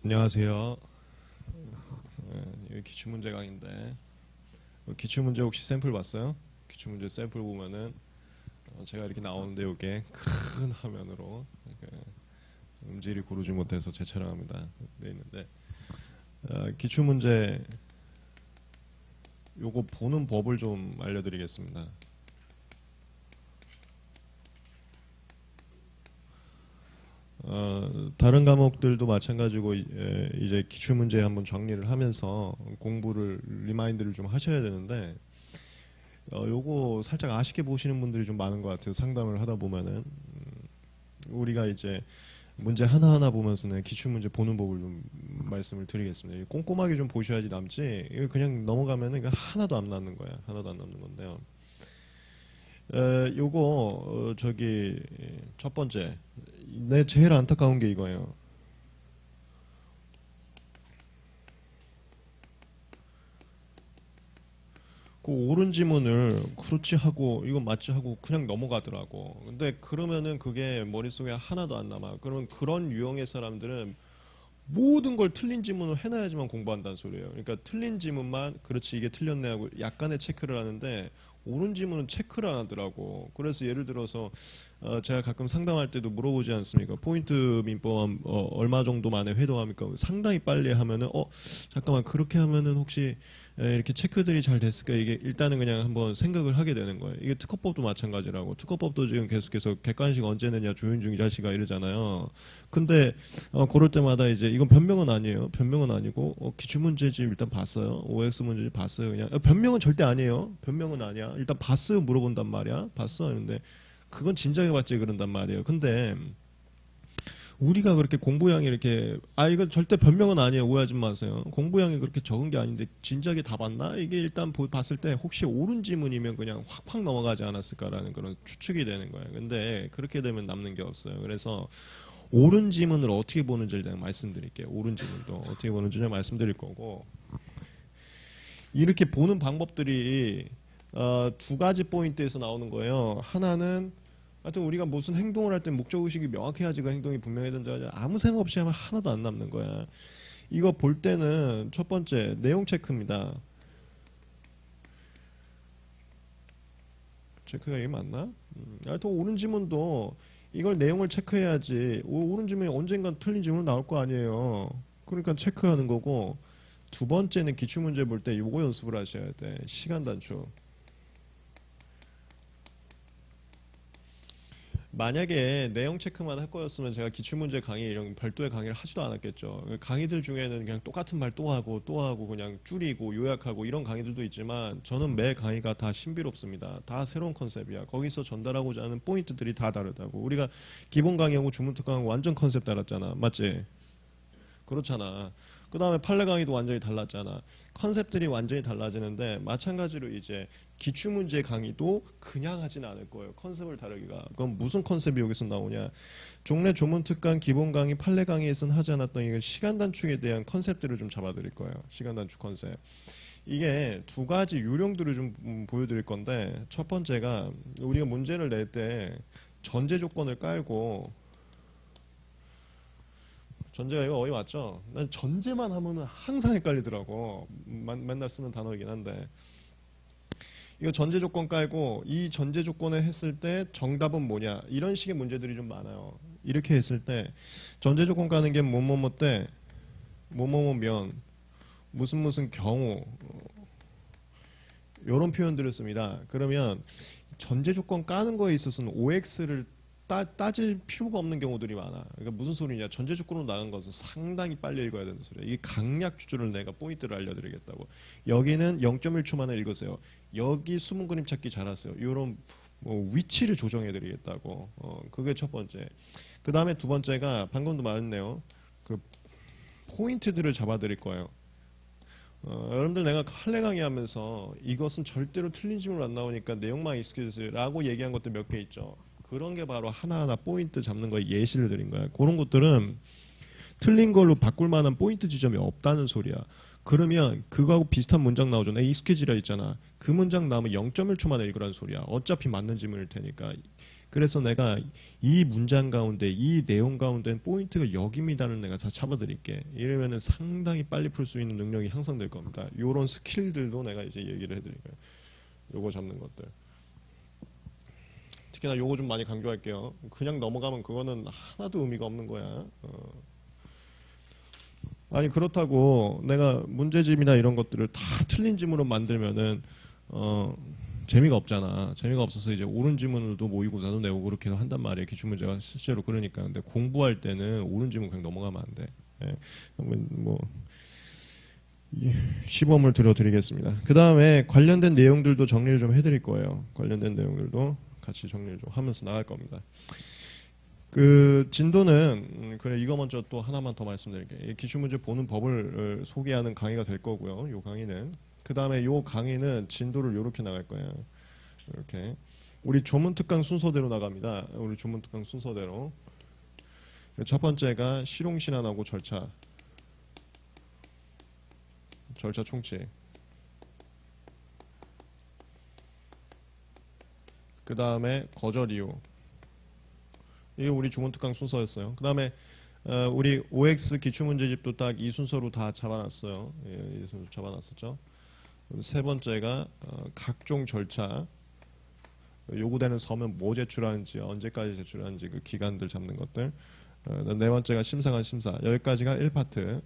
안녕하세요. 여기 기출문제 강의인데 기출문제 혹시 샘플 봤어요? 기출문제 샘플 보면은 제가 이렇게 나오는데 이게 큰 화면으로 음질이 고르지 못해서 재촬영합니다. 돼 있는데 기출문제 요거 보는 법을 좀 알려드리겠습니다. 다른 과목들도 마찬가지고 이제 기출문제 한번 정리를 하면서 공부를 리마인드를 좀 하셔야 되는데 요거 살짝 아쉽게 보시는 분들이 좀 많은 것 같아요. 상담을 하다 보면은 우리가 이제 문제 하나하나 보면서는 기출문제 보는 법을 좀 말씀을 드리겠습니다. 꼼꼼하게 좀 보셔야지 남지 이거 그냥 넘어가면은 이거 하나도 안 남는 거야. 하나도 안 남는 건데요. 요거 저기 첫 번째 내 제일 안타까운 게 이거예요. 그 옳은 지문을 그렇지 하고 이건 맞지 하고 그냥 넘어가더라고. 근데 그러면은 그게 머릿속에 하나도 안 남아. 그러면 그런 유형의 사람들은 모든 걸 틀린 지문을 해놔야지만 공부한다는 소리예요. 그러니까 틀린 지문만 그렇지 이게 틀렸네 하고 약간의 체크를 하는데 옳은 지문은 체크를 안 하더라고. 그래서 예를 들어서 제가 가끔 상담할 때도 물어보지 않습니까? 포인트 민법 얼마 정도 만에 회동합니까? 상당히 빨리 하면은 잠깐만 그렇게 하면은 혹시 이렇게 체크들이 잘 됐을까? 이게 일단은 그냥 한번 생각을 하게 되는 거예요. 이게 특허법도 마찬가지라고. 특허법도 지금 계속해서 객관식 언제 내냐 조윤중 이 자식아 이러잖아요. 근데 그럴 때마다 이제 이건 변명은 아니에요. 변명은 아니고 기출문제집 일단 봤어요. OX 문제집 봤어요. 그냥 변명은 절대 아니에요. 변명은 아니야. 일단 봤어요 물어본단 말이야. 봤어. 근데 그건 진작에 봤지 그런단 말이에요. 근데 우리가 그렇게 공부량이 이렇게 이건 절대 변명은 아니에요. 오해하지 마세요. 공부량이 그렇게 적은 게 아닌데 진작에 다 봤나? 이게 일단 봤을 때 혹시 옳은 지문이면 그냥 확확 넘어가지 않았을까라는 그런 추측이 되는 거예요. 근데 그렇게 되면 남는 게 없어요. 그래서 옳은 지문을 어떻게 보는지를 내가 말씀드릴게요. 옳은 지문도 어떻게 보는지를 말씀드릴 거고 이렇게 보는 방법들이 두 가지 포인트에서 나오는 거예요. 하나는 하여튼 우리가 무슨 행동을 할 때 목적의식이 명확해야지 그 행동이 분명해야 된다. 아무 생각 없이 하면 하나도 안 남는 거야. 이거 볼 때는 첫 번째 내용 체크입니다. 체크가 이게 맞나? 하여튼 옳은 지문도 이걸 내용을 체크해야지 옳은 지문이 언젠간 틀린 지문 나올 거 아니에요. 그러니까 체크하는 거고 두 번째는 기출문제 볼 때 요거 연습을 하셔야 돼. 시간 단축. 만약에 내용 체크만 할 거였으면 제가 기출문제 강의 이런 별도의 강의를 하지도 않았겠죠. 강의들 중에는 그냥 똑같은 말 또 하고 그냥 줄이고 요약하고 이런 강의들도 있지만 저는 매 강의가 다 신비롭습니다. 다 새로운 컨셉이야. 거기서 전달하고자 하는 포인트들이 다 다르다고. 우리가 기본 강의하고 주문 특강하고 완전 컨셉 달랐잖아. 맞지? 그렇잖아. 그 다음에 판례 강의도 완전히 달랐잖아. 컨셉들이 완전히 달라지는데 마찬가지로 이제 기출문제 강의도 그냥 하진 않을 거예요. 컨셉을 다르기가. 그럼 무슨 컨셉이 여기서 나오냐. 종래 조문 특강 기본 강의 판례 강의에서는 하지 않았던 이건 시간 단축에 대한 컨셉들을 좀 잡아드릴 거예요. 시간 단축 컨셉. 이게 두 가지 요령들을 좀 보여드릴 건데 첫 번째가 우리가 문제를 낼 때 전제 조건을 깔고 전제가 이거 어디 맞죠? 난 전제만 하면은 항상 헷갈리더라고. 맨날 쓰는 단어이긴 한데. 이거 전제 조건 깔고 이 전제 조건을 했을 때 정답은 뭐냐? 이런 식의 문제들이 좀 많아요. 이렇게 했을 때 전제 조건 까는 게 뭐뭐뭐 때 뭐뭐뭐면 무슨 무슨 경우 이런 표현들을 씁니다. 그러면 전제 조건 까는 거에 있어서는 OX를 따질 필요가 없는 경우들이 많아. 그러니까 무슨 소리냐. 전제 조건으로 나간 것은 상당히 빨리 읽어야 되는 소리야. 이게 강약 주조를 내가 포인트를 알려드리겠다고. 여기는 0.1초 만에 읽으세요. 여기 숨은 그림 찾기 잘하세요. 이런 뭐 위치를 조정해드리겠다고. 그게 첫 번째. 그 다음에 두 번째가 방금도 말했네요. 그 포인트들을 잡아드릴 거예요. 여러분들 내가 할래 강의하면서 이것은 절대로 틀린 질문 안 나오니까 내용만 익숙해주세요 라고 얘기한 것들 몇 개 있죠. 그런 게 바로 하나하나 포인트 잡는 거에 예시를 드린 거야. 그런 것들은 틀린 걸로 바꿀 만한 포인트 지점이 없다는 소리야. 그러면 그거하고 비슷한 문장 나오죠. 내 익숙해지라 있잖아. 그 문장 나오면 0.1초 만에 읽으라는 소리야. 어차피 맞는 질문일 테니까. 그래서 내가 이 문장 가운데 이 내용 가운데 포인트가 여기입니다를 내가 다 잡아드릴게. 이러면은 상당히 빨리 풀 수 있는 능력이 향상될 겁니다. 이런 스킬들도 내가 이제 얘기를 해드릴게요. 요거 잡는 것들. 특히나 요거 좀 많이 강조할게요. 그냥 넘어가면 그거는 하나도 의미가 없는 거야. 아니 그렇다고 내가 문제집이나 이런 것들을 다 틀린 지문으로 만들면은 재미가 없잖아. 재미가 없어서 이제 옳은 지문으로도 모의고사도 내고 그렇게 한단 말이에요. 기출문제가 실제로 그러니까. 근데 공부할 때는 옳은 지문 그냥 넘어가면 안 돼. 예. 뭐 시범을 들어드리겠습니다. 그 다음에 관련된 내용들도 정리를 좀 해드릴 거예요. 관련된 내용들도 같이 정리를 좀 하면서 나갈 겁니다. 그 진도는 그래 이거 먼저 또 하나만 더 말씀드릴게요. 기출문제 보는 법을 소개하는 강의가 될 거고요. 이 강의는 그 다음에 이 강의는 진도를 이렇게 나갈 거예요. 이렇게 우리 조문특강 순서대로 나갑니다. 우리 조문특강 순서대로 첫 번째가 실용신안하고 절차 총칙. 그 다음에 거절 이유. 이게 우리 조문특강 순서였어요. 그 다음에 우리 OX 기출문제집도 딱 이 순서로 다 잡아놨어요. 이 순서 잡아놨었죠. 세 번째가 각종 절차. 요구되는 서면 뭐 제출하는지, 언제까지 제출하는지 그 기간들 잡는 것들. 네 번째가 심사관 심사. 여기까지가 1파트.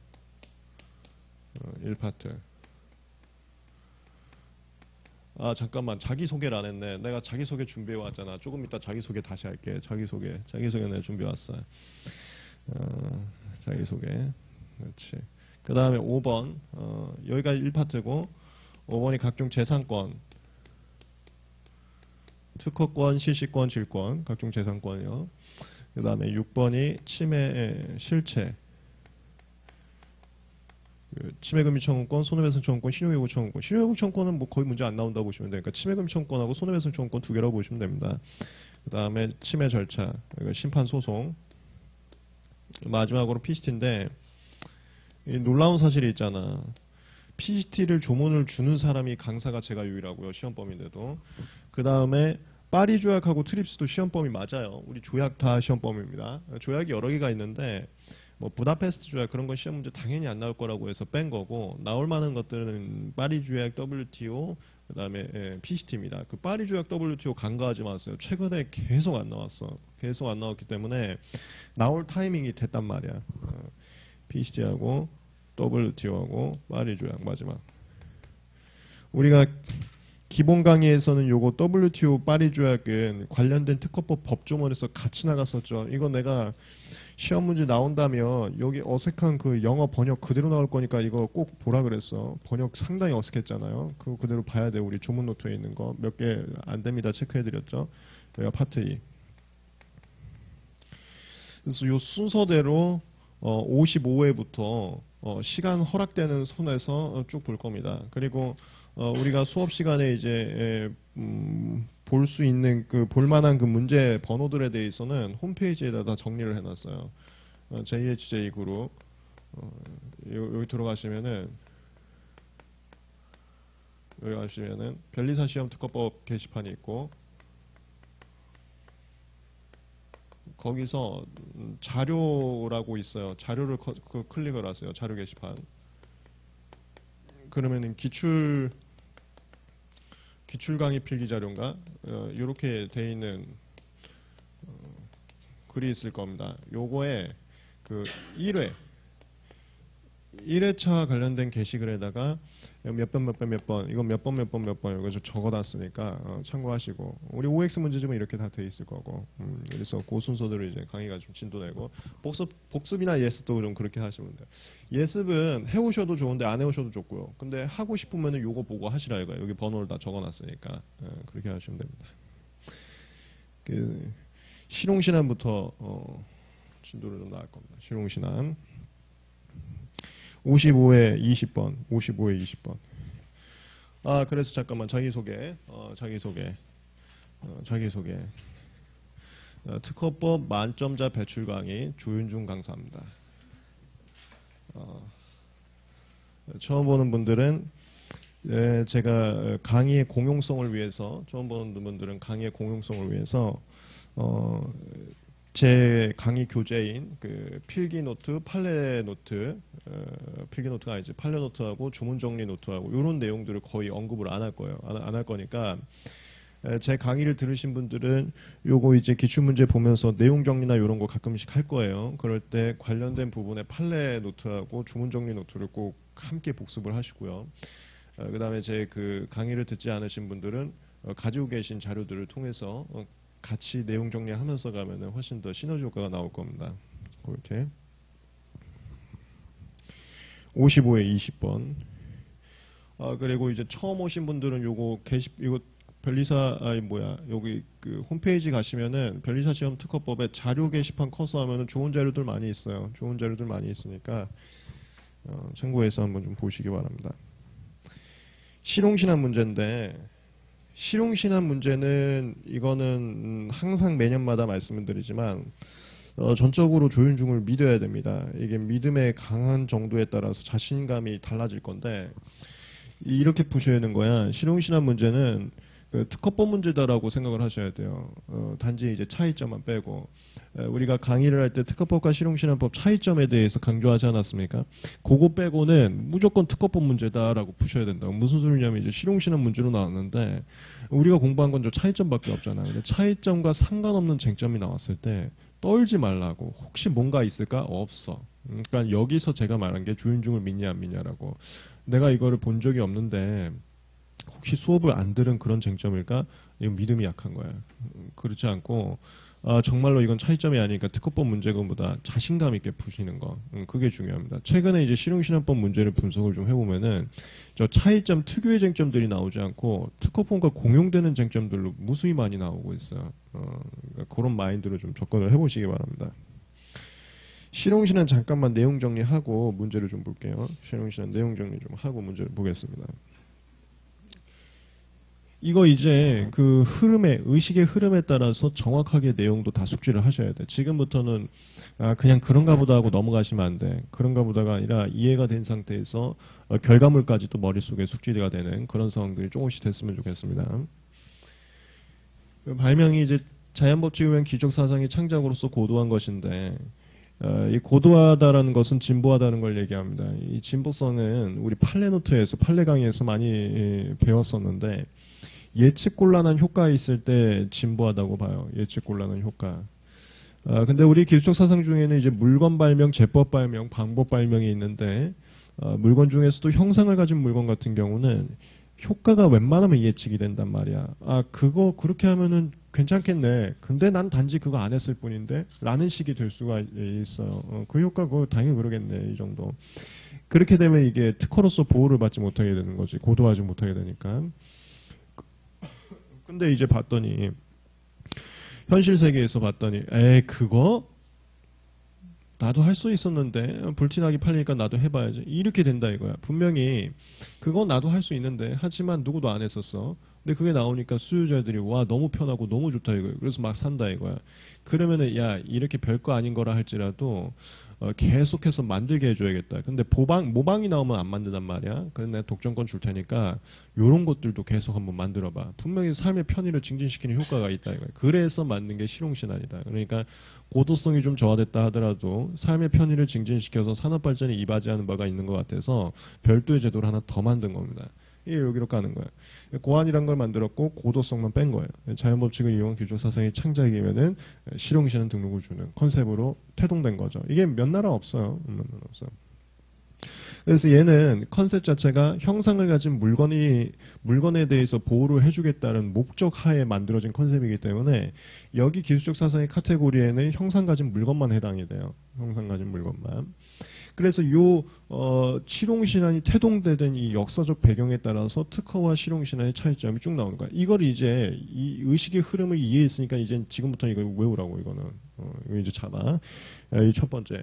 1파트. 아 잠깐만 자기소개를 안 했네. 내가 자기소개 준비해 왔잖아. 조금 이따 자기소개 다시 할게. 자기소개 내가 준비해 왔어. 자기소개. 그렇지. 그 다음에 5번 여기까지 1파트고 5번이 각종 재산권, 특허권, 시시권, 질권, 각종 재산권이요. 그 다음에 6번이 침해 실체, 침해금지 청구권, 손해배상 청구권, 신용회복 청구권. 신용회복 청구권은 뭐 거의 문제 안 나온다고 보시면 되니까 침해금지 청구권하고 손해배상 청구권 두 개라고 보시면 됩니다. 그 다음에 침해 절차, 심판 소송. 마지막으로 PCT인데 놀라운 사실이 있잖아. PCT를 조문을 주는 사람이 강사가 제가 유일하고요. 시험범인데도. 그 다음에 파리 조약하고 트립스도 시험범이 맞아요. 우리 조약 다 시험범입니다. 조약이 여러 개가 있는데 뭐 부다페스트 조약 그런 건 시험 문제 당연히 안 나올 거라고 해서 뺀 거고 나올 만한 것들은 파리 조약, WTO, 그 다음에 PCT입니다. 그 파리 조약, WTO 간과하지 마세요. 최근에 계속 안 나왔어. 계속 안 나왔기 때문에 나올 타이밍이 됐단 말이야. PCT하고 WTO하고 파리 조약 마지막. 우리가 기본 강의에서는 요거 WTO 파리 조약은 관련된 특허법 법조문에서 같이 나갔었죠. 이거 내가 시험 문제 나온다면 여기 어색한 그 영어 번역 그대로 나올 거니까 이거 꼭 보라 그랬어. 번역 상당히 어색했잖아요. 그거 그대로 봐야 돼. 우리 조문 노트에 있는 거 몇 개 안 됩니다. 체크해드렸죠. 여기가 파트 2. 그래서 요 순서대로 55회부터 시간 허락되는 선에서 쭉 볼 겁니다. 그리고 우리가 수업 시간에 이제 볼 수 있는 그 볼만한 그 문제 번호들에 대해서는 홈페이지에다 다 정리를 해놨어요. JHJ 그룹 여기 들어가시면은 변리사 시험 특허법 게시판이 있고 거기서 자료라고 있어요. 자료를 클릭을 하세요. 자료 게시판. 그러면은 기출 강의 필기 자료인가 이렇게 돼 있는 글이 있을 겁니다. 요거에 그 1회차 관련된 게시글에다가 몇 번 이거 몇 번 이거 좀 적어놨으니까 참고하시고 우리 OX 문제집은 이렇게 다 돼 있을 거고 그래서 그 순서대로 이제 강의가 좀 진도되고 복습이나 예습도 좀 그렇게 하시면 돼요. 예습은 해오셔도 좋은데 안 해오셔도 좋고요. 근데 하고 싶으면은 요거 보고 하시라 이거예요. 여기 번호를 다 적어놨으니까 그렇게 하시면 됩니다. 그 실용신안부터 진도를 좀 나갈 겁니다. 실용신안 55회 20번. 아, 그래서 잠깐만 자기소개. 특허법 만점자 배출 강의 조윤중 강사입니다. 처음 보는 분들은 제가 강의의 공용성을 위해서 처음 보는 분들은 강의의 공용성을 위해서 제 강의 교재인 그 필기노트, 판례노트, 필기노트가 아니지 판례노트하고 주문정리 노트하고 이런 내용들을 거의 언급을 안 할 거예요. 안 할 거니까 제 강의를 들으신 분들은 요거 이제 기출문제 보면서 내용 정리나 이런 거 가끔씩 할 거예요. 그럴 때 관련된 부분에 판례노트하고 주문정리 노트를 꼭 함께 복습을 하시고요. 그 다음에 제 그 강의를 듣지 않으신 분들은 가지고 계신 자료들을 통해서 같이 내용 정리하면서 가면은 훨씬 더 시너지 효과가 나올 겁니다. 그렇게 55에 20번. 그리고 이제 처음 오신 분들은 요거 이거 변리사 여기 그 홈페이지 가시면은 변리사 시험 특허법에 자료 게시판 커서 하면은 좋은 자료들 많이 있어요. 좋은 자료들 많이 있으니까 참고해서 한번 좀 보시기 바랍니다. 실용신안 문제인데 실용신안 문제는 이거는 항상 매년마다 말씀을 드리지만 전적으로 조윤중을 믿어야 됩니다. 이게 믿음의 강한 정도에 따라서 자신감이 달라질 건데 이렇게 푸셔야 하는 거야. 실용신안 문제는 특허법 문제다라고 생각을 하셔야 돼요. 단지 이제 차이점만 빼고 우리가 강의를 할 때 특허법과 실용신안법 차이점에 대해서 강조하지 않았습니까? 그거 빼고는 무조건 특허법 문제다라고 푸셔야 된다. 무슨 소리냐면 이제 실용신안 문제로 나왔는데 우리가 공부한 건 저 차이점밖에 없잖아요. 근데 차이점과 상관없는 쟁점이 나왔을 때 떨지 말라고. 혹시 뭔가 있을까? 없어. 그러니까 여기서 제가 말한 게 조윤중을 믿냐 안 믿냐라고. 내가 이거를 본 적이 없는데 혹시 수업을 안 들은 그런 쟁점일까? 이건 믿음이 약한 거야. 그렇지 않고 정말로 이건 차이점이 아니니까 특허법 문제금보다 자신감 있게 푸시는 거. 그게 중요합니다. 최근에 이제 실용신안법 문제를 분석을 좀 해보면은 저 차이점 특유의 쟁점들이 나오지 않고 특허법과 공용되는 쟁점들로 무수히 많이 나오고 있어요. 그러니까 그런 마인드로 좀 접근을 해보시기 바랍니다. 실용신안 잠깐만 내용 정리하고 문제를 좀 볼게요. 실용신안 내용 정리 좀 하고 문제를 보겠습니다. 이거 이제 그 의식의 흐름에 따라서 정확하게 내용도 다 숙지를 하셔야 돼. 지금부터는 그냥 그런가 보다 하고 넘어가시면 안 돼. 그런가 보다가 아니라 이해가 된 상태에서 결과물까지도 머릿속에 숙지가 되는 그런 상황들이 조금씩 됐으면 좋겠습니다. 발명이 이제 자연법칙에 의한 기적 사상의 창작으로서 고도한 것인데 이 고도하다라는 것은 진보하다는 걸 얘기합니다. 이 진보성은 우리 판례노트에서 판례 강의에서 많이 배웠었는데 예측곤란한 효과가 있을 때 진보하다고 봐요. 예측곤란한 효과. 근데 우리 기술적 사상 중에는 이제 물건 발명, 제법 발명, 방법 발명이 있는데 물건 중에서도 형상을 가진 물건 같은 경우는 효과가 웬만하면 예측이 된단 말이야. 그거 그렇게 하면은 괜찮겠네. 근데 난 단지 그거 안 했을 뿐인데 라는 식이 될 수가 있어요. 그 효과 그거 당연히 그러겠네. 이 정도. 그렇게 되면 이게 특허로서 보호를 받지 못하게 되는 거지. 고도하지 못하게 되니까. 근데 이제 봤더니 현실 세계에서 봤더니 그거 나도 할 수 있었는데 불티나게 팔리니까 나도 해봐야지 이렇게 된다 이거야. 분명히 그거 나도 할 수 있는데 하지만 누구도 안 했었어. 근데 그게 나오니까 수요자들이 와 너무 편하고 너무 좋다 이거야. 그래서 막 산다 이거야. 그러면은 야 이렇게 별거 아닌 거라 할지라도 계속해서 만들게 해줘야겠다. 근데 모방이 나오면 안 만든단 말이야. 그래서 내가 독점권 줄 테니까 요런 것들도 계속 한번 만들어봐. 분명히 삶의 편의를 증진시키는 효과가 있다 이거야. 그래서 만든 게 실용신안이다. 그러니까 고도성이 좀 저하됐다 하더라도 삶의 편의를 증진시켜서 산업발전에 이바지하는 바가 있는 것 같아서 별도의 제도를 하나 더 만든 겁니다. 이게 여기로 가는 거예요. 고안이란 걸 만들었고 고도성만 뺀 거예요. 자연법칙을 이용한 기술사상의 창작이면은 실용신안 등록을 주는 컨셉으로 태동된 거죠. 이게 몇 나라 없어요. 몇 나라 없어요. 그래서 얘는 컨셉 자체가 형상을 가진 물건에 대해서 보호를 해주겠다는 목적 하에 만들어진 컨셉이기 때문에 여기 기술적 사상의 카테고리에는 형상 가진 물건만 해당이 돼요. 형상 가진 물건만. 그래서 실용신안이 태동되던 이 역사적 배경에 따라서 특허와 실용신안의 차이점이 쭉 나오는 거야. 이걸 이제 이 의식의 흐름을 이해했으니까 이제 지금부터 이걸 외우라고 이거는. 이거 이제 잡아. 이 첫 번째.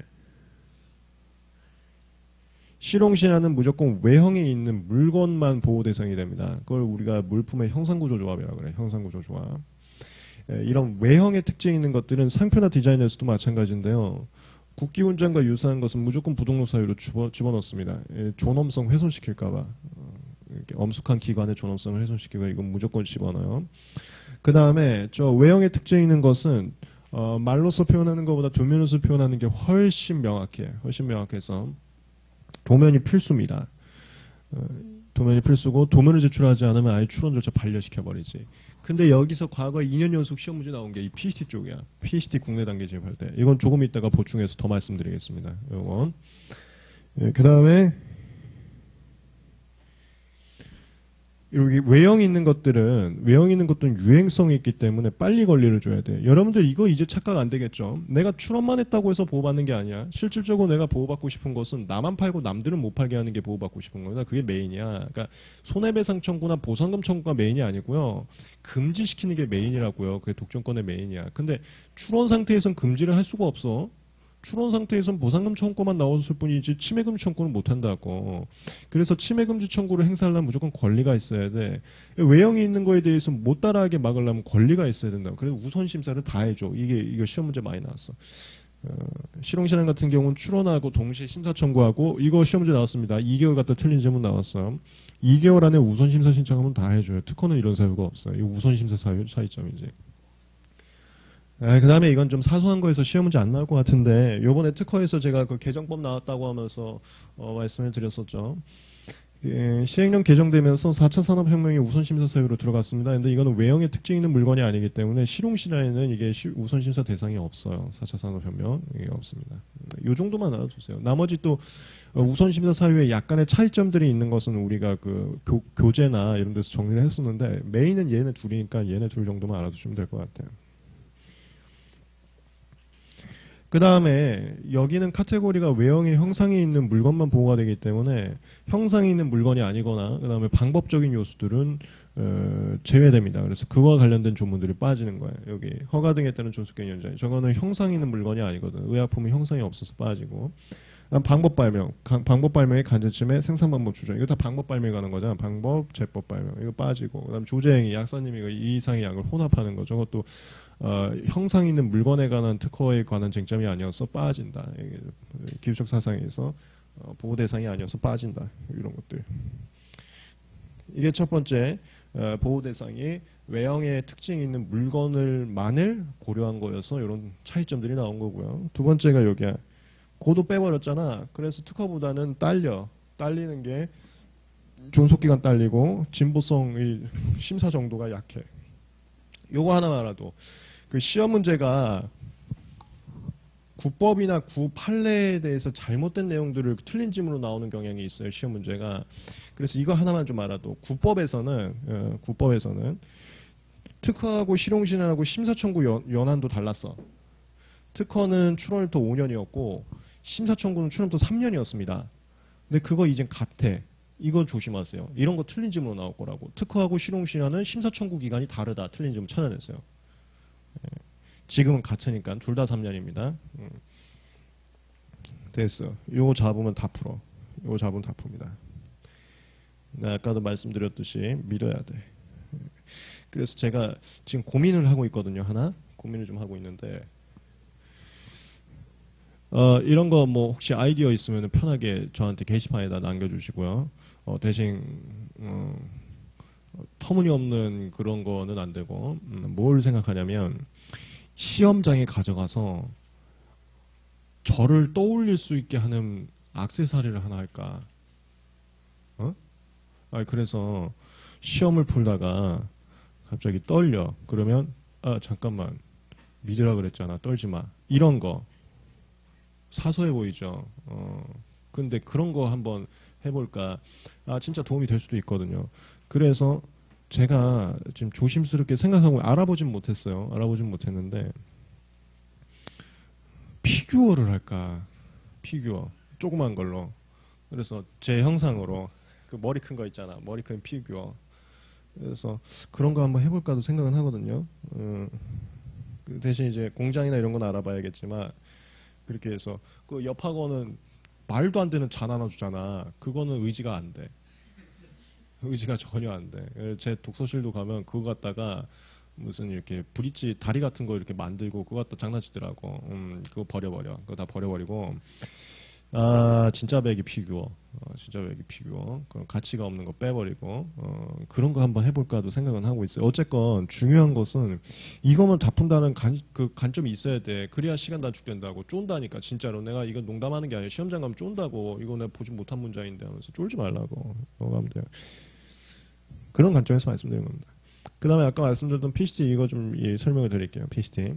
실용신안은 무조건 외형에 있는 물건만 보호 대상이 됩니다. 그걸 우리가 물품의 형상구조조합이라고 그래. 형상구조조합. 이런 외형의 특징이 있는 것들은 상표나 디자인에서도 마찬가지인데요. 국기훈장과 유사한 것은 무조건 부등록 사유로 집어넣습니다. 존엄성 훼손시킬까봐. 이렇게 엄숙한 기관의 존엄성을 훼손시키고 이건 무조건 집어넣어요. 그 다음에 저 외형의 특징이 있는 것은 말로서 표현하는 것보다 도면으로서 표현하는 게 훨씬 명확해. 훨씬 명확해서 도면이 필수입니다. 도면이 필수고 도면을 제출하지 않으면 아예 추론 절차 반려시켜버리지. 근데 여기서 과거 2년 연속 시험 문제 나온 게 이 PCT 쪽이야. PCT 국내 단계 진입할 때. 이건 조금 이따가 보충해서 더 말씀드리겠습니다. 이건. 그 다음에 여기 외형이 있는 것들은 유행성이 있기 때문에 빨리 권리를 줘야 돼. 여러분들 이거 이제 착각 안 되겠죠? 내가 출원만 했다고 해서 보호받는 게 아니야. 실질적으로 내가 보호받고 싶은 것은 나만 팔고 남들은 못 팔게 하는 게 보호받고 싶은 거다. 그게 메인이야. 그러니까 손해배상 청구나 보상금 청구가 메인이 아니고요. 금지시키는 게 메인이라고요. 그게 독점권의 메인이야. 근데 출원 상태에선 금지를 할 수가 없어. 출원 상태에선 보상금 청구만 나왔을 뿐이지 침해금지 청구는 못한다고. 그래서 침해금지 청구를 행사하려면 무조건 권리가 있어야 돼. 외형이 있는 거에 대해서 못 따라하게 막으려면 권리가 있어야 된다고. 그래서 우선 심사를 다 해줘. 이거 시험 문제 많이 나왔어. 실용신안 같은 경우는 출원하고 동시에 심사 청구하고 이거 시험 문제 나왔습니다. 2개월 갖다 틀린 질문 나왔어. 2개월 안에 우선 심사 신청하면 다 해줘요. 특허는 이런 사유가 없어요. 이 우선 심사 사유 차이점이지. 그 다음에 이건 좀 사소한 거에서 시험 문제 안 나올 것 같은데 요번에 특허에서 제가 그 개정법 나왔다고 하면서 말씀을 드렸었죠. 시행령 개정되면서 4차 산업혁명이 우선심사 사유로 들어갔습니다. 근데 이거는 외형의 특징 있는 물건이 아니기 때문에 실용실화에는 이게 우선심사 대상이 없어요. 4차 산업혁명 이게 없습니다. 이 정도만 알아두세요. 나머지 또 우선심사 사유에 약간의 차이점들이 있는 것은 우리가 그 교재나 이런 데서 정리를 했었는데 메인은 얘네 둘이니까 얘네 둘 정도만 알아두시면 될 것 같아요. 그 다음에 여기는 카테고리가 외형의 형상이 있는 물건만 보호가 되기 때문에 형상이 있는 물건이 아니거나 그 다음에 방법적인 요소들은 제외됩니다. 그래서 그와 관련된 조문들이 빠지는 거예요. 여기 허가 등에 따른 존속権연장. 저거는 형상이 있는 물건이 아니거든. 의약품은 형상이 없어서 빠지고. 방법 발명, 방법 발명의 간접침해, 생산 방법 주장. 이거 다 방법 발명에 관한 거잖아. 방법, 제법 발명. 이거 빠지고. 그다음 조제행위, 약사님이 이 이상의 약을 혼합하는 거. 저것도 형상 있는 물건에 관한 특허에 관한 쟁점이 아니어서 빠진다. 기술적 사상에서 보호 대상이 아니어서 빠진다. 이런 것들. 이게 첫 번째 보호 대상이 외형의 특징이 있는 물건을만을 고려한 거여서 이런 차이점들이 나온 거고요. 두 번째가 여기야. 고도 빼버렸잖아. 그래서 특허보다는 딸리는 게 존속기간 딸리고 진보성의 심사 정도가 약해. 요거 하나만 알아도 그 시험 문제가 구법이나 구 판례에 대해서 잘못된 내용들을 틀린 질문으로 나오는 경향이 있어요. 시험 문제가. 그래서 이거 하나만 좀 알아도 구법에서는 특허하고 실용신안하고 심사청구 연한도 달랐어. 특허는 출원일부터 5년이었고 심사청구는 출원부터 3년이었습니다. 근데 그거 이젠 같아. 이건 조심하세요. 이런 거 틀린 질문으로 나올 거라고. 특허하고 실용신안은 심사청구 기간이 다르다. 틀린 질문 찾아냈어요. 지금은 같으니까 둘 다 3년입니다. 됐어. 요거 잡으면 다 풀어. 요거 잡으면 다 풉니다. 아까도 말씀드렸듯이 믿어야 돼. 그래서 제가 지금 고민을 하고 있거든요. 고민을 좀 하고 있는데 이런 거 뭐 혹시 아이디어 있으면 편하게 저한테 게시판에다 남겨주시고요. 대신 터무니없는 그런 거는 안 되고 뭘 생각하냐면 시험장에 가져가서 저를 떠올릴 수 있게 하는 액세서리를 하나 할까? 그래서 시험을 풀다가 갑자기 떨려. 그러면 잠깐만 믿으라 그랬잖아. 떨지 마. 이런 거 사소해 보이죠. 근데 그런 거 한번 해볼까? 진짜 도움이 될 수도 있거든요. 그래서 제가 지금 조심스럽게 생각하고 알아보진 못했어요. 알아보진 못했는데 피규어를 할까? 피규어 조그만 걸로. 그래서 제 형상으로 그 머리 큰 거 있잖아. 머리 큰 피규어. 그래서 그런 거 한번 해볼까도 생각은 하거든요. 그 대신 이제 공장이나 이런 건 알아봐야겠지만 그렇게 해서 그 옆 학원은 말도 안 되는 잔 하나 주잖아. 그거는 의지가 안 돼. 의지가 전혀 안 돼. 제 독서실도 가면 그거 갖다가 무슨 이렇게 브릿지 다리 같은 거 이렇게 만들고 그거 갖다 장난치더라고. 그거 버려버려. 그거 다 버려버리고 진짜 배기 피규어. 진짜 배기 피규어. 그런 가치가 없는 거 빼버리고, 그런 거 한번 해볼까도 생각은 하고 있어요. 어쨌건 중요한 것은 이거만 다 푼다는 그 관점이 있어야 돼. 그래야 시간 단축된다고. 쫀다니까, 진짜로. 내가 이거 농담하는 게 아니라 시험장 가면 쫀다고. 이거 내가 보지 못한 문장인데 하면서 쫄지 말라고. 넘어가면 돼요. 그런 관점에서 말씀드리는 겁니다. 그 다음에 아까 말씀드렸던 PCT 이거 좀 설명을 드릴게요. PCT.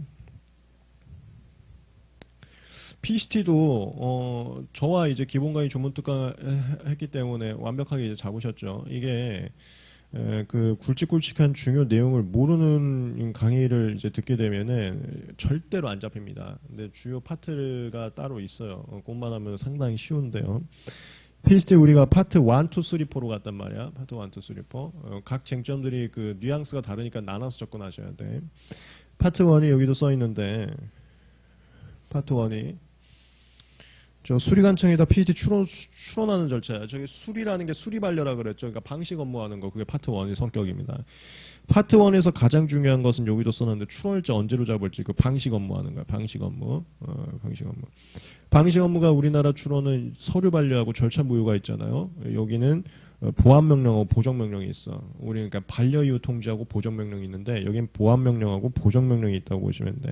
PCT도 저와 이제 기본 강의 조문 특강 했기 때문에 완벽하게 이제 잡으셨죠. 이게 그 굵직굵직한 중요 내용을 모르는 강의를 이제 듣게 되면은 절대로 안 잡힙니다. 근데 주요 파트가 따로 있어요. 그것만 하면 상당히 쉬운데요. PCT 우리가 파트 1, 2, 3, 4로 갔단 말이야. 파트 1, 2, 3, 4. 각 쟁점들이 그 뉘앙스가 다르니까 나눠서 접근하셔야 돼. 파트 1이 여기도 써 있는데, 파트 1이 저 수리관청에다 PCT 추론하는 절차야. 저기 수리라는 게 수리반려라 그랬죠. 그러니까 방식 업무하는 거. 그게 파트 1의 성격입니다. 파트 1에서 가장 중요한 것은 여기도 써놨는데 추론일자 언제로 잡을지 그 방식 업무하는 거야. 방식 업무. 방식 업무. 방식 업무가 우리나라 추론은 서류 반려하고 절차 무효가 있잖아요. 여기는 보안 명령하고 보정 명령이 있어. 우리 그러니까 반려 이후 통지하고 보정 명령이 있는데 여기는 보안 명령하고 보정 명령이 있다고 보시면 돼.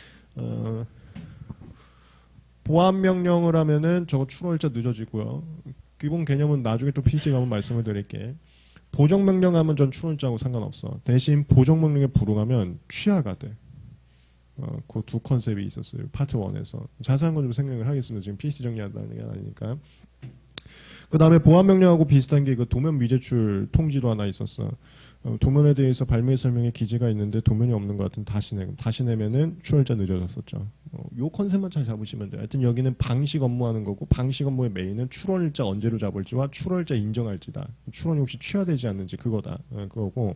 보안 명령을 하면은 저거 추론일자 늦어지고요. 기본 개념은 나중에 또 PC에 가면 말씀을 드릴게. 보정 명령하면 전 추론일자하고 상관없어. 대신 보정 명령에 불응하면 취하가 돼. 그 두 컨셉이 있었어요. 파트 1에서. 자세한 건 좀 생각을 하겠습니다. 지금 PC 정리한다는 게 아니니까. 그 다음에 보안 명령하고 비슷한 게 그 도면 미제출 통지도 하나 있었어. 도면에 대해서 발매 설명에 기재가 있는데 도면이 없는 것 같은 다시 내면은 추론일자 늦어졌었죠. 요 컨셉만 잘 잡으시면 돼요. 하여튼 여기는 방식 업무하는 거고 방식 업무의 메인은 추론일자 언제로 잡을지와 추론일자 인정할지다. 추론이 혹시 취하되지 않는지 그거다. 그거고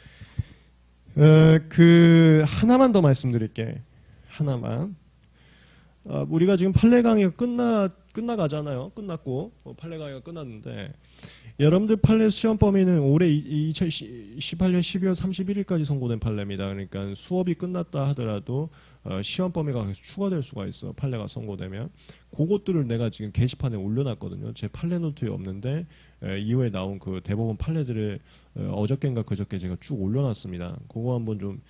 그 하나만 더 말씀드릴게. 하나만. 우리가 지금 판례 강의가 끝나가잖아요. 끝났고 판례 강의가 끝났는데 여러분들 판례 시험 범위는 올해 2018년 12월 31일까지 선고된 판례입니다. 그러니까 수업이 끝났다 하더라도 시험 범위가 계속 추가될 수가 있어. 판례가 선고되면 그것들을 내가 지금 게시판에 올려놨거든요. 제 판례 노트에 없는데 이후에 나온 그 대법원 판례들을 어저께인가 그저께 제가 쭉 올려놨습니다. 그거 한번 좀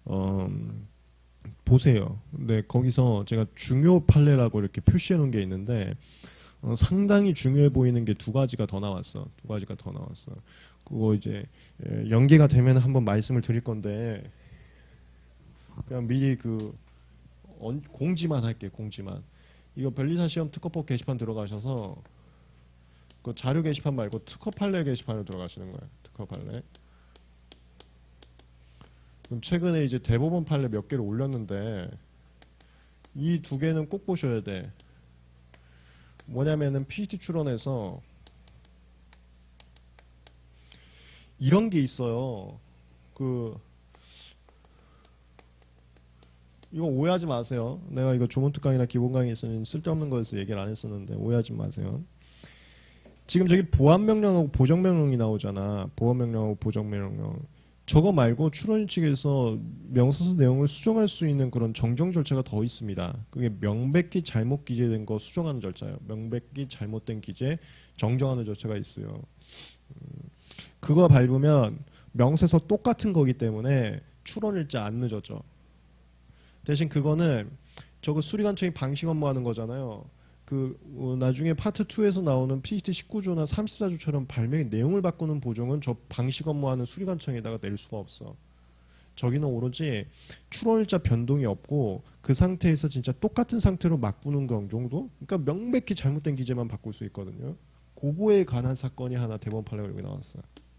보세요. 네, 거기서 제가 중요 판례라고 이렇게 표시해 놓은 게 있는데 상당히 중요해 보이는 게 두 가지가 더 나왔어. 두 가지가 더 나왔어. 그거 이제 연계가 되면 한번 말씀을 드릴 건데 그냥 미리 그 공지만 할게. 공지만. 이거 변리사 시험 특허법 게시판 들어가셔서 그 자료 게시판 말고 특허 판례 게시판으로 들어가시는 거예요. 특허 판례. 그럼 최근에 이제 대법원 판례 몇 개를 올렸는데 이 두 개는 꼭 보셔야 돼. 뭐냐면은 PCT 추론에서 이런 게 있어요. 이거 오해하지 마세요. 내가 이거 조문특 강의나 기본 강의에서는 쓸데없는 거에서 얘기를 안 했었는데 오해하지 마세요. 지금 저기 보안 명령하고 보정 명령이 나오잖아. 보안 명령하고 보정 명령. 저거 말고 추론인 측에서 명사서 내용을 수정할 수 있는 그런 정정 절차가 더 있습니다. 그게 명백히 잘못 기재된 거 수정하는 절차예요. 명백히 잘못된 기재 정정하는 절차가 있어요. 그거 밟으면 명세서 똑같은 거기 때문에 추론일자 안 늦어져. 대신 그거는 저거 수리관청이 방식 업무하는 거잖아요. 나중에 파트 2에서 나오는 PCT 19조나 34조처럼 발매 내용을 바꾸는 보정은 저 방식 업무하는 수리관청에다가 낼 수가 없어. 저기는 오로지 추론일자 변동이 없고 그 상태에서 진짜 똑같은 상태로 바꾸는 건 정도? 그러니까 명백히 잘못된 기재만 바꿀 수 있거든요. 그거에 관한 사건이 하나 대법원 판례가 여기 나왔어요.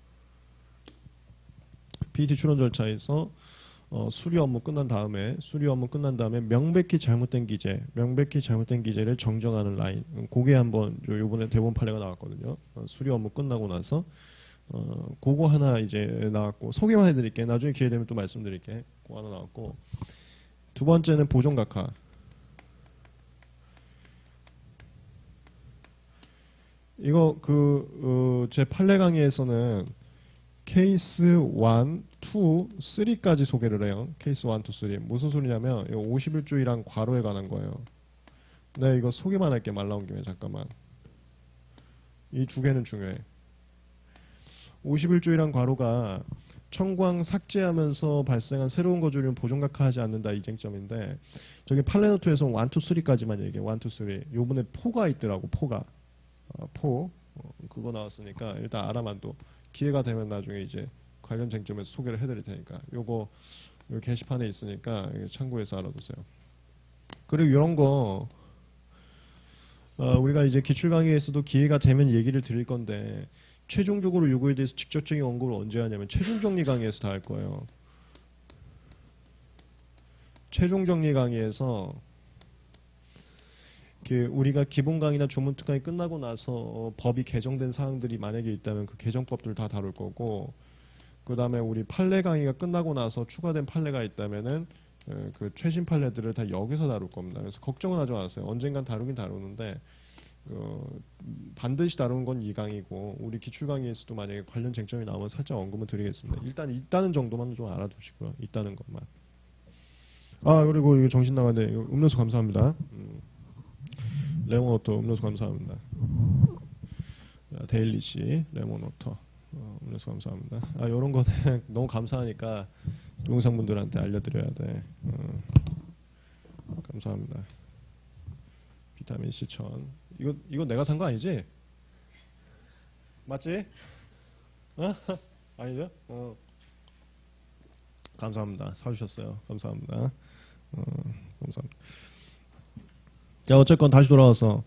PCT 추론 절차에서 수리 업무 끝난 다음에 명백히 잘못된 기재를 정정하는 라인. 그게 한번 요번에 대법원 판례가 나왔거든요. 수리 업무 끝나고 나서 그거 하나 이제 나왔고 소개만 해드릴게. 나중에 기회 되면 또 말씀드릴게. 그거 하나 나왔고 두 번째는 보정각하. 이거 제 판례 강의에서는 케이스 1, 2, 3까지 소개를 해요. 케이스 1, 2, 3. 무슨 소리냐면 이거 51조이랑 과로에 관한 거예요. 네, 이거 소개만 할게. 말 나온 김에 잠깐만. 이 두 개는 중요해. 51조이란 괄호가 청구항 삭제하면서 발생한 새로운 거주율은 보존각하하지 않는다 이 쟁점인데 저기 팔레노트에서 1, 2, 3까지만 얘기해. 1, 2, 3. 요번에 포가 있더라고. 포가. 포. 그거 나왔으니까 일단 알아만도 기회가 되면 나중에 이제 관련 쟁점에서 소개를 해드릴 테니까 요거 요 게시판에 있으니까 참고해서 알아두세요. 그리고 이런 거 우리가 이제 기출 강의에서도 기회가 되면 얘기를 드릴 건데 최종적으로 요거에 대해서 직접적인 언급을 언제 하냐면 최종 정리 강의에서 다 할 거예요. 최종 정리 강의에서 우리가 기본 강의나 조문 특강이 끝나고 나서 법이 개정된 사항들이 만약에 있다면 그 개정법들을 다 다룰 거고 그 다음에 우리 판례 강의가 끝나고 나서 추가된 판례가 있다면은 그 최신 판례들을 다 여기서 다룰 겁니다. 그래서 걱정은 하지 마세요. 언젠간 다루긴 다루는데 반드시 다루는 건 이 강의고 우리 기출 강의에서도 만약에 관련 쟁점이 나오면 살짝 언급을 드리겠습니다. 일단 있다는 정도만 좀 알아두시고요. 있다는 것만. 그리고 이거 정신 나가는데 음료수 감사합니다. 레몬워터 음료수 감사합니다. 데일리씨 레몬워터 음료수 감사합니다. 요런 거 너무 감사하니까 동영상분들한테 알려드려야 돼. 감사합니다. 비타민 C 1000. 이거 내가 산 거 아니지? 맞지? 아니죠? 감사합니다. 사주셨어요. 감사합니다. 감사합니다. 자, 어쨌건 다시 돌아와서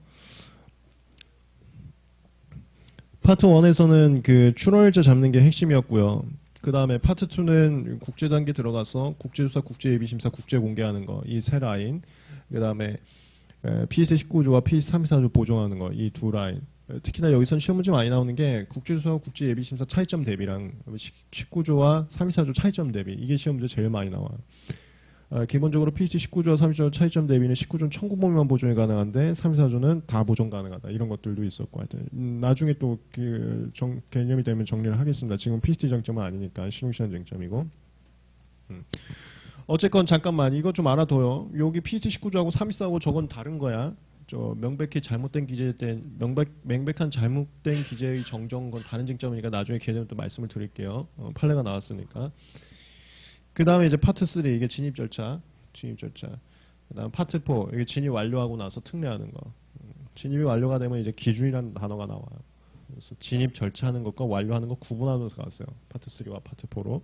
파트 1에서는 그 출원일자 잡는 게 핵심이었고요. 그 다음에 파트 2는 국제 단계 들어가서 국제조사, 국제예비심사, 국제 공개하는 거 이 세 라인. 그 다음에 PST 19조와 PST 324조 보정하는 거 이 두 라인. 특히나 여기서는 시험 문제 많이 나오는 게 국제조사와 국제예비심사 차이점 대비랑 19조와 324조 차이점 대비 이게 시험 문제 제일 많이 나와요. 기본적으로 PST 19조와 324조 차이점 대비는 19조는 청구 범위만 보존이 가능한데 324조는 다 보존 가능하다. 이런 것들도 있었고 하여튼 나중에 또 개념이 되면 정리를 하겠습니다. 지금 PST 쟁점은 아니니까 실용시한 쟁점이고. 어쨌건 잠깐만 이거 좀 알아둬요. 여기 PST 19조하고 324하고 저건 다른 거야. 명백히 잘못된 기재된 명백한 잘못된 기재의 정정 건 다른 쟁점이니까 나중에 개념 또 말씀을 드릴게요. 판례가 나왔으니까. 그 다음에 이제 파트 3 이게 진입 절차. 그 다음 파트 4 이게 진입 완료하고 나서 특례하는 거. 진입이 완료가 되면 이제 기준이라는 단어가 나와요. 그래서 진입 절차하는 것과 완료하는 것 구분하면서 갔어요. 파트 3와 파트 4로.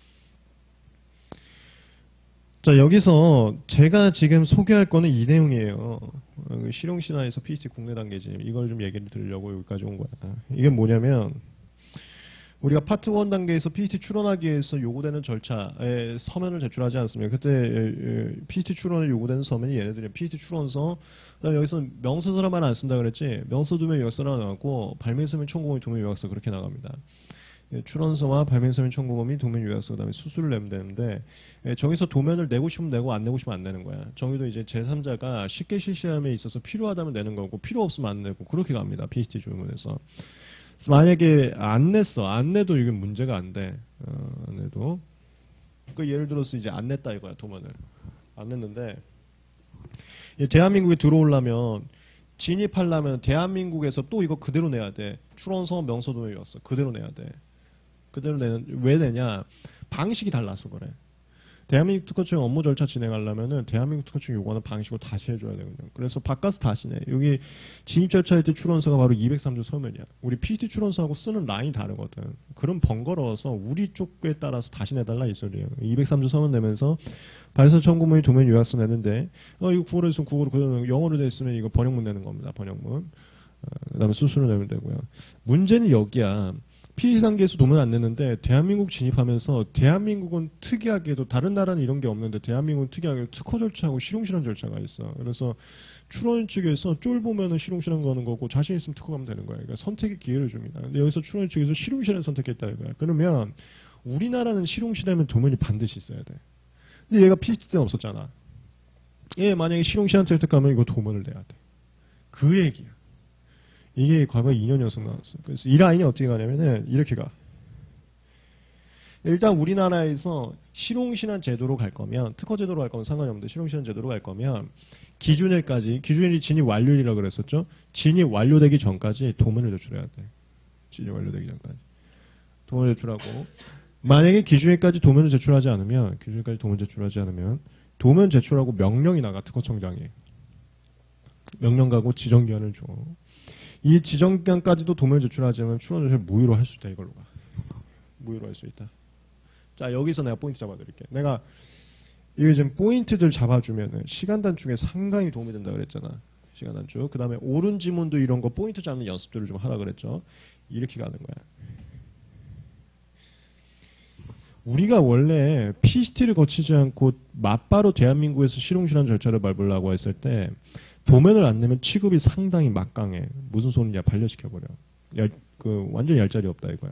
자, 여기서 제가 지금 소개할 거는 이 내용이에요. 실용신화에서 PST 국내 단계 진입. 이걸 좀 얘기를 드리려고 여기까지 온 거야. 이게 뭐냐면 우리가 파트 1 단계에서 PST 출원하기 위해서 요구되는 절차에 서면을 제출하지 않습니까? 그때 PST 출원에 요구되는 서면이 얘네들이 PST 출원서, 그다음에 여기서 명서서라만 안 쓴다 그랬지. 명서 2면 요약서라 나왔고 발명서면 청구범위 2면 요약서 그렇게 나갑니다. 출원서와 발명서면 청구범위 2면 요약서 그다음에 수수를 내면 되는데 저기서 도면을 내고 싶으면 내고 안 내고 싶으면 안 내는 거야. 정의도 이제 제3자가 쉽게 실시함에 있어서 필요하다면 내는 거고 필요 없으면 안 내고 그렇게 갑니다. PST 조문에서. 만약에 안 냈어. 안 내도 이게 문제가 안 돼. 안 내도. 예를 들어서 이제 안 냈다 이거야, 도면을. 안 냈는데, 대한민국에 들어오려면, 진입하려면 대한민국에서 또 이거 그대로 내야 돼. 출원서, 명서도면이었어. 그대로 내야 돼. 왜 내냐? 방식이 달라서 그래. 대한민국 특허청 업무 절차 진행하려면은 대한민국 특허청 요구하는 방식으로 다시 해줘야 되거든요. 그래서 바꿔서 다시 내. 여기 진입 절차할 때 출원서가 바로 203조 서면이야. 우리 PST 출원서하고 쓰는 라인이 다르거든. 그럼 번거로워서 우리 쪽에 따라서 다시 내달라 이 소리예요. 203조 서면 내면서 발서 청구문이 도면 요약서 내는데 이거 국어로 했으면 국어로 영어로 돼 있으면 이거 번역문 내는 겁니다. 번역문. 그다음에 수수료 내면 되고요. 문제는 여기야. PST 단계에서 도면 안 내는데 대한민국 진입하면서 대한민국은 특이하게도 다른 나라는 이런 게 없는데 대한민국은 특이하게 특허 절차하고 실용실현 절차가 있어. 그래서 출원 측에서 쫄 보면은 실용실현 거는 거고 자신 있으면 특허 가면 되는 거야. 그러니까 선택의 기회를 줍니다. 근데 여기서 출원 측에서 실용실현 선택했다 이거야. 그러면 우리나라는 실용실현하면 도면이 반드시 있어야 돼. 근데 얘가 PST 때는 없었잖아. 얘 만약에 실용실현 선택하면 이거 도면을 내야 돼. 그 얘기야. 이게 과거 2년 연속 나왔어. 그래서 이 라인이 어떻게 가냐면은 이렇게 가. 일단 우리나라에서 실용신한 제도로 갈 거면, 특허 제도로 갈 거면 상관이 없는데 실용신한 제도로 갈 거면 기준일까지, 기준일이 진입 완료일이라고 그랬었죠. 진입 완료되기 전까지 도면을 제출해야 돼. 진입 완료되기 전까지 도면을 제출하고, 만약에 기준일까지 도면을 제출하지 않으면, 도면 제출하고 명령이 나가. 특허청장이 명령 가고 지정기한을 줘. 이 지정기한까지도 도면 제출하지 않으면 출원 조치를 무효로 할 수 있다. 이걸로 가. 무효로 할 수 있다. 자, 여기서 내가 포인트 잡아드릴게. 내가 이게 지금 포인트들 잡아주면은 시간 단축에 상당히 도움이 된다 그랬잖아. 시간 단축. 그 다음에 옳은 지문도 이런 거 포인트 잡는 연습들을 좀 하라 그랬죠. 이렇게 가는 거야. 우리가 원래 PCT를 거치지 않고 맞바로 대한민국에서 실용실현 절차를 밟으려고 했을 때 도면을 안 내면 취급이 상당히 막강해. 무슨 소리냐, 반려시켜버려. 완전 얄짤이 없다 이거야.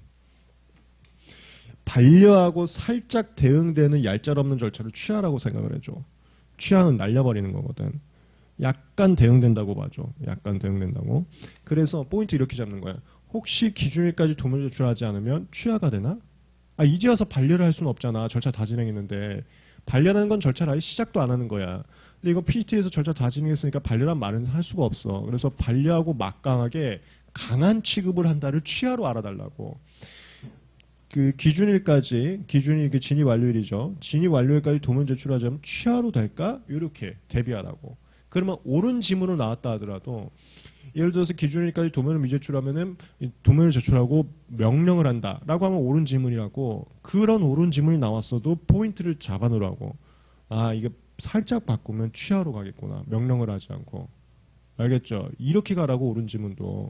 반려하고 살짝 대응되는 얄짤 없는 절차를 취하라고 생각을 해줘. 취하는 날려버리는 거거든. 약간 대응된다고 봐줘. 약간 대응된다고. 그래서 포인트 이렇게 잡는 거야. 혹시 기준일까지 도면을 제출하지 않으면 취하가 되나? 아, 이제 와서 반려를 할 수는 없잖아. 절차 다 진행했는데. 반려라는 건 절차를 아예 시작도 안 하는 거야. 근데 이거 PCT에서 절차 다 진행했으니까 반려란 말은 할 수가 없어. 그래서 반려하고 막강하게 강한 취급을 한다를 취하로 알아달라고. 그 기준일까지, 기준이 그 진입 완료일이죠. 진입 완료일까지 도면 제출하자면 취하로 될까? 이렇게 대비하라고. 그러면 옳은 지문으로 나왔다 하더라도 예를 들어서 기준일까지 도면을 미제출하면은 도면을 제출하고 명령을 한다라고 하면 옳은 지문이라고. 그런 옳은 지문이 나왔어도 포인트를 잡아놓으라고. 아, 이게 살짝 바꾸면 취하로 가겠구나. 명령을 하지 않고. 알겠죠? 이렇게 가라고. 옳은 지문도.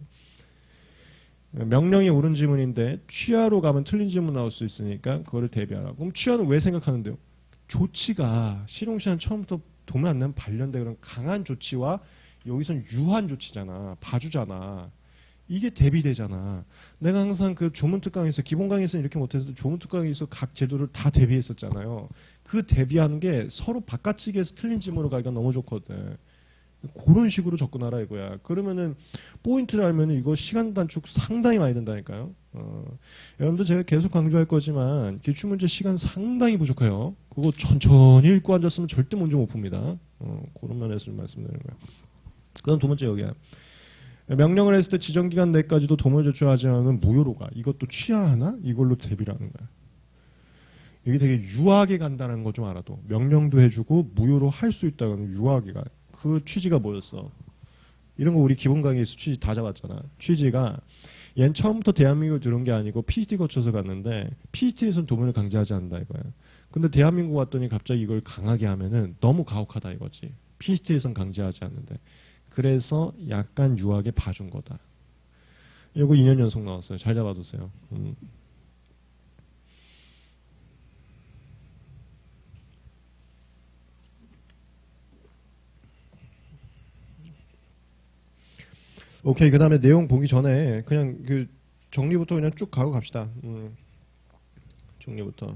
명령이 옳은 지문인데 취하로 가면 틀린 지문 나올 수 있으니까 그거를 대비하라고. 그럼 취하는 왜 생각하는데요? 조치가 실용시한 처음부터 도면 안 내면 발련돼. 그런 강한 조치와 여기선 유한 조치잖아. 봐주잖아. 이게 대비되잖아. 내가 항상 그 조문특강에서, 기본 강의에서 이렇게 못해서 조문특강에서 각 제도를 다 대비했었잖아요. 그 대비하는 게 서로 바깥치기에서 틀린 지문으로 가기가 너무 좋거든. 그런 식으로 접근하라 이거야. 그러면은 포인트를 알면 이거 시간 단축 상당히 많이 된다니까요. 여러분들 제가 계속 강조할 거지만 기출문제 시간 상당히 부족해요. 그거 천천히 읽고 앉았으면 절대 문제 못 풉니다. 그런 면에서 좀 말씀드리는 거예요. 그다음 두 번째 여기야. 명령을 했을 때 지정기간 내까지도 도면 제출하지 않으면 무효로 가. 이것도 취하하나? 이걸로 대비를 하는 거야. 이게 되게 유하게 간다는 거 좀 알아도. 명령도 해주고 무효로 할 수 있다는 유하게 가. 그 취지가 뭐였어? 이런 거 우리 기본 강의에서 취지 다 잡았잖아. 취지가 얘는 처음부터 대한민국에 들어온 게 아니고 PCT 거쳐서 갔는데 PCT에서는 도면을 강제하지 않는다 이거야. 근데 대한민국 왔더니 갑자기 이걸 강하게 하면은 너무 가혹하다 이거지. PCT에서는 강제하지 않는데. 그래서 약간 유하게 봐준 거다. 이거 2년 연속 나왔어요. 잘 잡아두세요. 오케이. 그 다음에 내용 보기 전에 그냥 그 정리부터 그냥 쭉 가고 갑시다. 정리부터.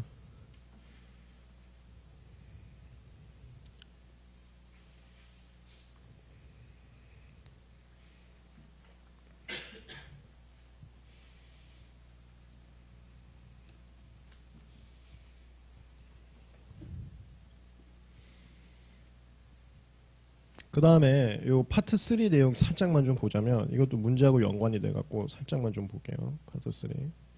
그 다음에 요 파트 3 내용 살짝만 좀 보자면 이것도 문제하고 연관이 돼갖고 살짝만 좀 볼게요. 파트 3.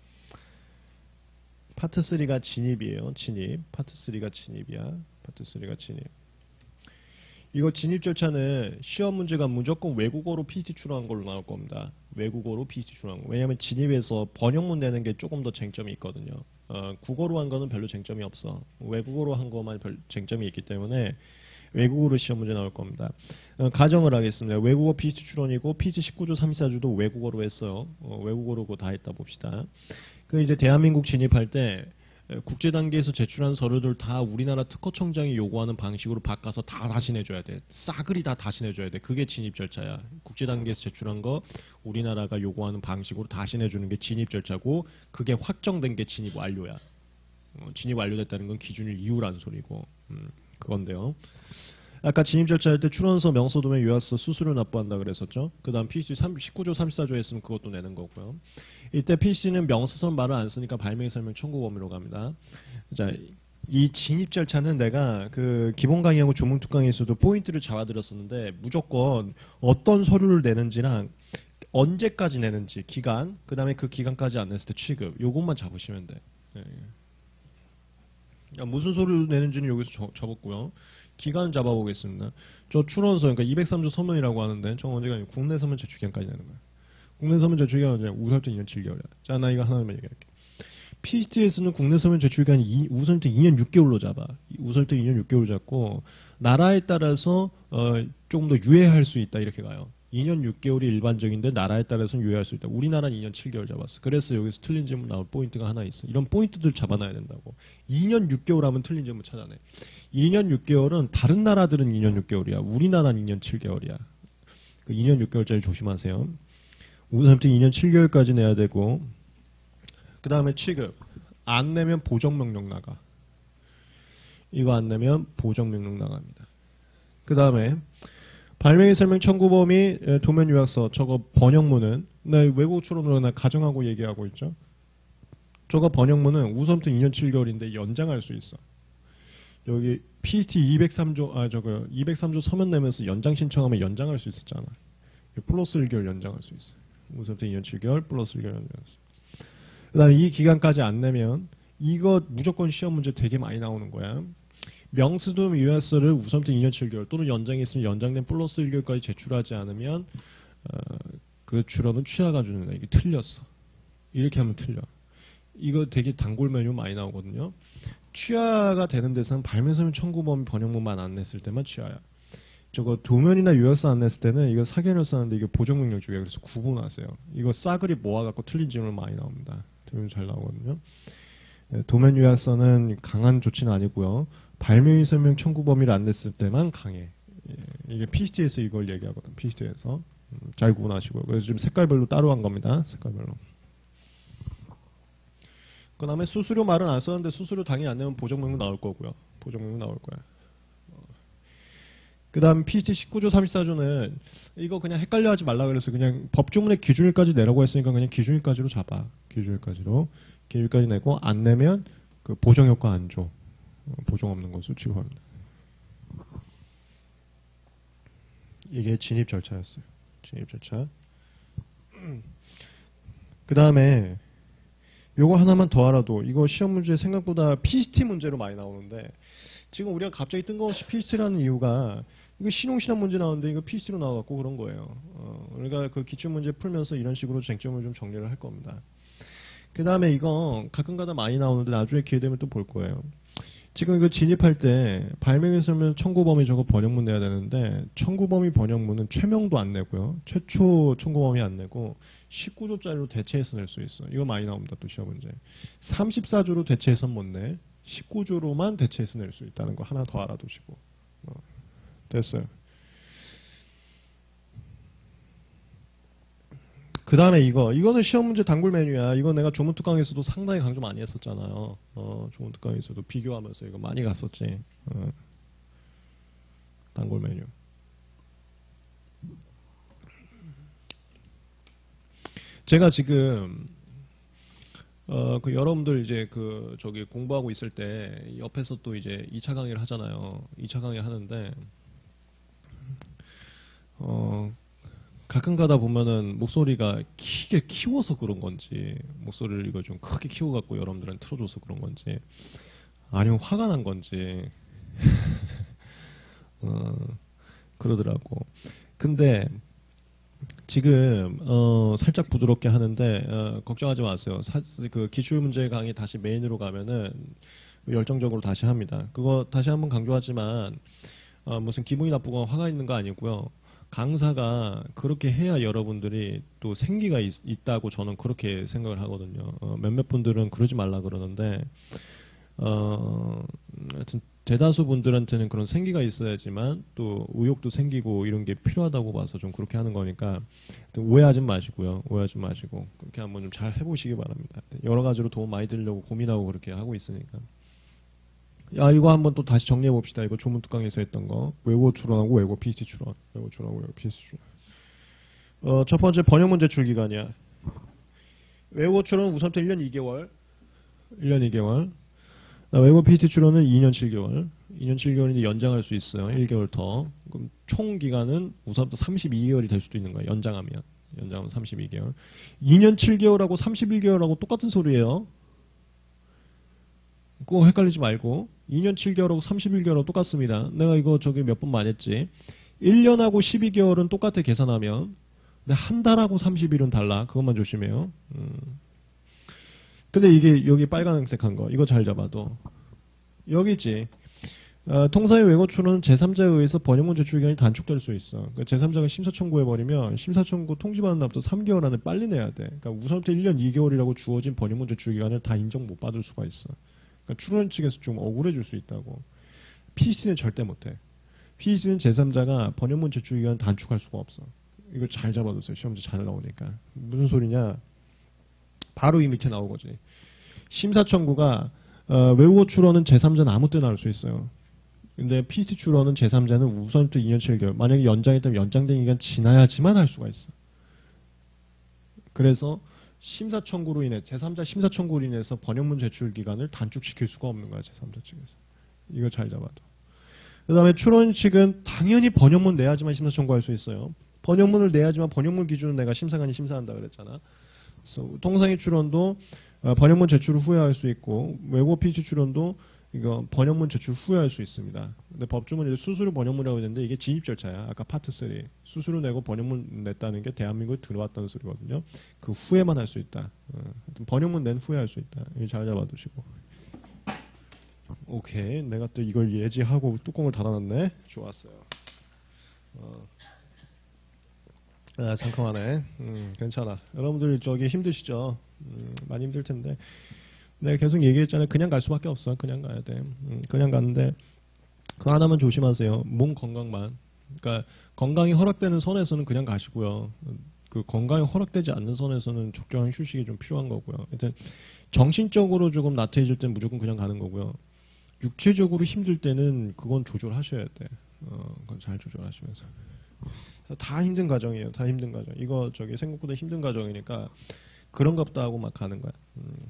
파트 3가 진입이에요. 진입. 파트 3가 진입이야. 파트 3가 진입. 이거 진입 절차는 시험 문제가 무조건 외국어로 PCT 출원한 걸로 나올 겁니다. 외국어로 PCT 출원한 거. 왜냐하면 진입에서 번역문 내는 게 조금 더 쟁점이 있거든요. 국어로 한 거는 별로 쟁점이 없어. 외국어로 한 거만 별 쟁점이 있기 때문에 외국어로 시험 문제 나올 겁니다. 가정을 하겠습니다. 외국어 PCT 출원이고 PCT 19조 324조도 외국어로 했어요. 외국어로 그거 다 했다 봅시다. 그 이제 대한민국 진입할 때 국제 단계에서 제출한 서류들 다 우리나라 특허청장이 요구하는 방식으로 바꿔서 다 다시 내줘야 돼. 싸그리 다 다시 내줘야 돼. 그게 진입 절차야. 국제 단계에서 제출한 거 우리나라가 요구하는 방식으로 다시 내주는 게 진입 절차고 그게 확정된 게 진입 완료야. 진입 완료됐다는 건 기준일 이후라는 소리고 그건데요. 아까 진입 절차할 때 출원서, 명서, 도면, 요약서, 수수료 납부한다 그랬었죠. 그 다음 PC 19조 34조 했으면 그것도 내는 거고요. 이때 PC는 명사선 말을 안 쓰니까 발명의 설명 청구 범위로 갑니다. 자, 이 진입 절차는 내가 그 기본 강의하고 조문 특강에서도 포인트를 잡아드렸었는데 무조건 어떤 서류를 내는지랑 언제까지 내는지 기간, 그 다음에 그 기간까지 안 냈을 때 취급, 요것만 잡으시면 돼. 예. 무슨 서류를 내는지는 여기서 접었고요. 기간 잡아보겠습니다. 저 출원서, 그러니까 203조 서면이라고 하는데 저 언제가 아니고 국내 서면 제출 기간까지 내는 거예요. 국내 서면 제출 기간은 우설때 2년 7개월이야. 자, 나 이거 하나만 얘기할게. PCT에서는 국내 서면 제출 기간이 우설때 2년 6개월로 잡아. 우설때 2년 6개월 잡고 나라에 따라서 조금 더 유예할 수 있다 이렇게 가요. 2년 6개월이 일반적인데 나라에 따라서는 유예할 수 있다. 우리나라는 2년 7개월 잡았어. 그래서 여기서 틀린 질문 나올 포인트가 하나 있어. 이런 포인트들 잡아놔야 된다고. 2년 6개월 하면 틀린 질문 찾아내. 2년 6개월은 다른 나라들은 2년 6개월이야. 우리나라는 2년 7개월이야. 그 2년 6개월짜리 조심하세요. 우선부터 2년 7개월까지 내야 되고 그 다음에 취급. 안 내면 보정명령 나가. 이거 안 내면 보정명령 나갑니다. 그 다음에 발명의 설명 청구 범위 도면 요약서 저거 번역문은 나 외국 출원으로 나 가정하고 얘기하고 있죠. 저거 번역문은 우선부터 2년 7개월인데 연장할 수 있어. 여기 PET 203조 저거 203조 서면 내면서 연장 신청하면 연장할 수 있었잖아. 플러스 1개월 연장할 수 있어. 우선부터 2년 7개월 플러스 1개월 연장할 수 있어. 그다음에 이 기간까지 안 내면 이거 무조건 시험 문제 되게 많이 나오는 거야. 명수도 요약서를 우선부터 2년 7개월 또는 연장이 있으면 연장된 플러스 1개월까지 제출하지 않으면 그 출원은 취하가 주는 이게 틀렸어. 이렇게 하면 틀려. 이거 되게 단골 메뉴 많이 나오거든요. 취하가 되는 데서는 발명서면 청구 범위 번역문만 안 냈을 때만 취하야. 저거 도면이나 요약서 안 냈을 때는 이거 사견을 썼는데 이게 보정명령 쪽이야. 그래서 구분하세요. 이거 싸그리 모아갖고 틀린 질문 많이 나옵니다. 도면 잘 나오거든요. 도면 요약서는 강한 조치는 아니고요. 발명의 설명 청구 범위를 안 냈을 때만 강해. 이게 PCT에서 이걸 얘기하거든. PCT에서 잘 구분하시고요. 그래서 지금 색깔별로 따로 한 겁니다. 색깔별로. 그 다음에 수수료 말은 안 썼는데 수수료 당연히 안 내면 보정명령 나올 거고요. 보정명령 나올 거야. 그 다음 PCT 19조 34조는 이거 그냥 헷갈려 하지 말라 그래서 그냥 법조문의 기준일까지 내라고 했으니까 그냥 기준일까지로 잡아. 기준일까지로. 기준일까지 내고 안 내면 그 보정효과 안 줘. 보정 없는 것으로 취급합니다. 이게 진입 절차였어요. 진입 절차. 그 다음에 요거 하나만 더 알아도 이거 시험 문제 생각보다 PCT 문제로 많이 나오는데 지금 우리가 갑자기 뜬금없이 PCT라는 이유가 이거 신용신학 문제 나오는데 이거 PCT로 나와갖고 그런 거예요. 우리가 그 기출문제 풀면서 이런 식으로 쟁점을 좀 정리를 할 겁니다. 그 다음에 이거 가끔가다 많이 나오는데 나중에 기회 되면 또 볼 거예요. 지금 이거 진입할 때 발명의 설명 청구 범위 저거 번역문 내야 되는데 청구 범위 번역문은 최명도 안 내고요. 최초 청구 범위 안 내고 19조짜리로 대체해서 낼 수 있어. 이거 많이 나옵니다. 또 시험 문제. 34조로 대체해서 못 내. 19조로만 대체해서 낼 수 있다는 거 하나 더 알아두시고. 됐어요. 그 다음에 이거는 시험 문제 단골 메뉴야. 이거 내가 조문 특강에서도 상당히 강조 많이 했었잖아요. 조문 특강에서도 비교하면서 이거 많이 갔었지. 단골 메뉴. 제가 지금 그 여러분들 이제 그 저기 공부하고 있을 때 옆에서 또 이제 2차 강의를 하잖아요. 2차 강의 하는데 가끔 가다 보면은 목소리가 크게 키워서 그런 건지 목소리를 이거 좀 크게 키워갖고 여러분들한테 틀어줘서 그런 건지 아니면 화가 난 건지 그러더라고. 근데 지금 살짝 부드럽게 하는데 걱정하지 마세요. 그 기출문제 강의 다시 메인으로 가면은 열정적으로 다시 합니다. 그거 다시 한번 강조하지만 무슨 기분이 나쁘거나 화가 있는 거 아니고요. 강사가 그렇게 해야 여러분들이 또 생기가 있다고 저는 그렇게 생각을 하거든요. 몇몇 분들은 그러지 말라 그러는데 하여튼 대다수 분들한테는 그런 생기가 있어야지만 또 의욕도 생기고 이런 게 필요하다고 봐서 좀 그렇게 하는 거니까 오해하지 마시고요. 오해하지 마시고 그렇게 한번 좀 잘 해보시기 바랍니다. 여러 가지로 도움 많이 드리려고 고민하고 그렇게 하고 있으니까. 야, 이거 한번 또 다시 정리해 봅시다. 이거 조문 특강에서 했던 거. 외고 추론하고 외고 PST 추론. 외고 추론하고 외고 PST 추론. 첫 번째 번역 문제 출 기간이야. 외고 추론은 우선부터 1년 2개월. 1년 2개월. 외고 PST 추론은 2년 7개월. 2년 7개월인데 연장할 수 있어요. 1개월 더. 그럼 총 기간은 우선부터 32개월이 될 수도 있는 거야. 연장하면. 연장하면 32개월. 2년 7개월하고 31개월하고 똑같은 소리예요. 꼭 헷갈리지 말고 2년 7개월하고 31개월하고 똑같습니다. 내가 이거 저기 몇 번 말했지. 1년하고 12개월은 똑같아 계산하면. 근데 한 달하고 30일은 달라. 그것만 조심해요. 근데 이게 여기 빨간색한 거 이거 잘 잡아도 여기 있지. 통상의 외고 추론은 제3자에 의해서 번역문 제출 기간이 단축될 수 있어. 그러니까 제3자가 심사 청구해버리면 심사 청구 통지받은 날부터 3개월 안에 빨리 내야 돼. 그러니까 우선부터 1년 2개월이라고 주어진 번역문 제출 기간을 다 인정 못 받을 수가 있어. 그러니까 추론 측에서 좀 억울해질 수 있다고. PC는 절대 못해. PC는 제3자가 번역문 제출 기간 단축할 수가 없어. 이거 잘 잡아두세요. 시험지 잘 나오니까. 무슨 소리냐. 바로 이 밑에 나오거지. 심사 청구가 외국어 추론은 제3자는 아무 때나 할 수 있어요. 근데 PCT 추론은 제3자는 우선부터 2년 7개월. 만약에 연장했다면 연장된 기간 지나야지만 할 수가 있어. 그래서 심사 청구로 인해 제3자 심사 청구로 인해서 번역문 제출 기간을 단축시킬 수가 없는 거야. 제3자 측에서. 이거 잘 잡아도. 그 다음에 추론 측은 당연히 번역문 내야지만 심사 청구할 수 있어요. 번역문을 내야지만 번역문 기준은 내가 심사관이 심사한다 그랬잖아. 그래서 통상의 추론도 번역문 제출을 후회할 수 있고 외국어 PCT 추론도 이거 번역문 제출 후회할 수 있습니다. 근데 법조문에 수수료 번역문이라고 했는데 이게 진입 절차야. 아까 파트 3 수수료 내고 번역문 냈다는 게 대한민국에 들어왔다는 소리거든요. 그 후회만 할 수 있다. 번역문 낸 후회할 수 있다. 이거 잘 잡아두시고. 오케이, 내가 또 이걸 예지하고 뚜껑을 닫아놨네. 좋았어요. 잠깐만해. 괜찮아. 여러분들 저기 힘드시죠? 많이 힘들 텐데. 내가 계속 얘기했잖아요. 그냥 갈 수밖에 없어. 그냥 가야 돼. 그냥 가는데 그 하나만 조심하세요. 몸 건강만. 그러니까 건강이 허락되는 선에서는 그냥 가시고요. 그 건강이 허락되지 않는 선에서는 적정한 휴식이 좀 필요한 거고요. 일단 정신적으로 조금 나태해질 때는 무조건 그냥 가는 거고요. 육체적으로 힘들 때는 그건 조절하셔야 돼. 그건 잘 조절하시면서. 다 힘든 과정이에요. 다 힘든 과정. 이거 저기 생각보다 힘든 과정이니까 그런 것도 하고 막 가는 거야.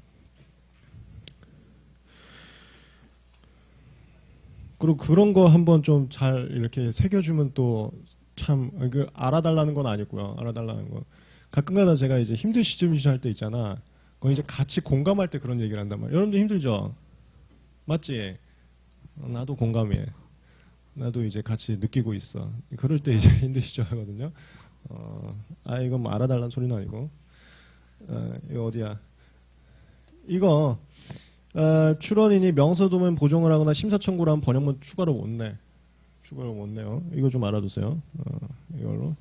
그리고 그런 거 한번 좀 잘 이렇게 새겨주면 또 참 알아달라는 건 아니고요. 알아달라는 거. 가끔가다 제가 이제 힘든 시점할 때 있잖아. 그거 이제 같이 공감할 때 그런 얘기를 한단 말이야. 여러분들 힘들죠? 맞지? 나도 공감해. 나도 이제 같이 느끼고 있어. 그럴 때 이제 힘드시죠 하거든요. 이건 뭐 알아달라는 소리는 아니고. 이거 어디야? 이거 출원인이 명서도면 보정을 하거나 심사 청구를 하면 번역문 추가로 못 내. 추가로 못 내요. 이거 좀 알아두세요. 이걸로.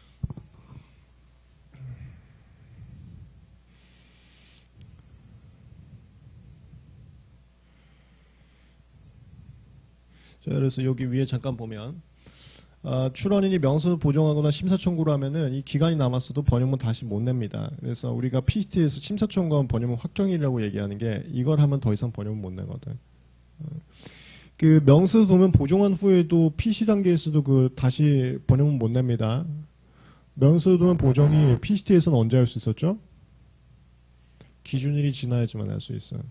자, 그래서 여기 위에 잠깐 보면 출원인이 명서 보정하거나 심사 청구를 하면은 이 기간이 남았어도 번역문 다시 못 냅니다. 그래서 우리가 PCT에서 심사 청구하면 번역문 확정이라고 얘기하는 게 이걸 하면 더 이상 번역문 못 내거든. 그 명서 도면 보정한 후에도 PC 단계에서도 그 다시 번역문 못 냅니다. 명서 도면 보정이 PCT에서는 언제 할 수 있었죠? 기준일이 지나야지만 할 수 있어요.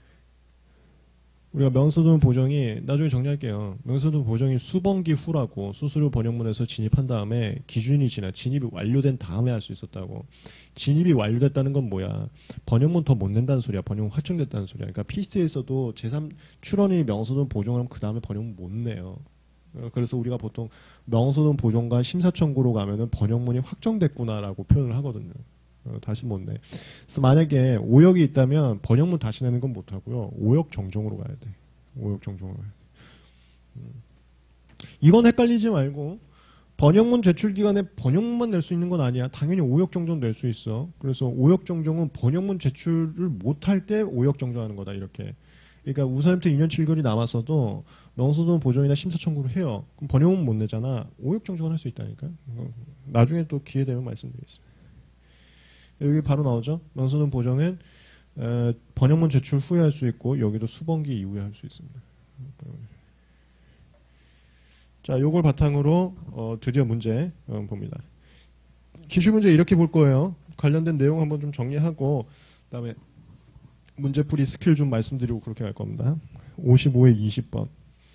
우리가 명서도면 보정이 나중에 정리할게요. 명서도면 보정이 수번기 후라고 수수료 번역문에서 진입한 다음에 기준이 지나 진입이 완료된 다음에 할 수 있었다고. 진입이 완료됐다는 건 뭐야? 번역문 더 못 낸다는 소리야. 번역문 확정됐다는 소리야. 그러니까 PCT에서도 제3 출원이 명서도면 보정을 하면 그 다음에 번역문 못 내요. 그래서 우리가 보통 명서도면 보정과 심사 청구로 가면은 번역문이 확정됐구나라고 표현을 하거든요. 다시 못 내. 그래서 만약에 오역이 있다면 번역문 다시 내는 건 못 하고요. 오역 정정으로 가야 돼. 오역 정정으로 가야 돼. 이건 헷갈리지 말고 번역문 제출 기간에 번역문만 낼 수 있는 건 아니야. 당연히 오역 정정 낼 수 있어. 그래서 오역 정정은 번역문 제출을 못할 때 오역 정정하는 거다. 이렇게. 그러니까 우선부터 2년 7개월이 남았어도 명서도면 보정이나 심사 청구를 해요. 그럼 번역문 못 내잖아. 오역 정정을 할 수 있다니까. 나중에 또 기회 되면 말씀드리겠습니다. 여기 바로 나오죠. 명서도면 보정은 번역문 제출 후에 할 수 있고 여기도 수번기 이후에 할 수 있습니다. 자, 요걸 바탕으로 드디어 문제 봅니다. 기출문제 이렇게 볼 거예요. 관련된 내용 한번 좀 정리하고 그다음에 문제풀이 스킬 좀 말씀드리고 그렇게 갈 겁니다. 55에 20번.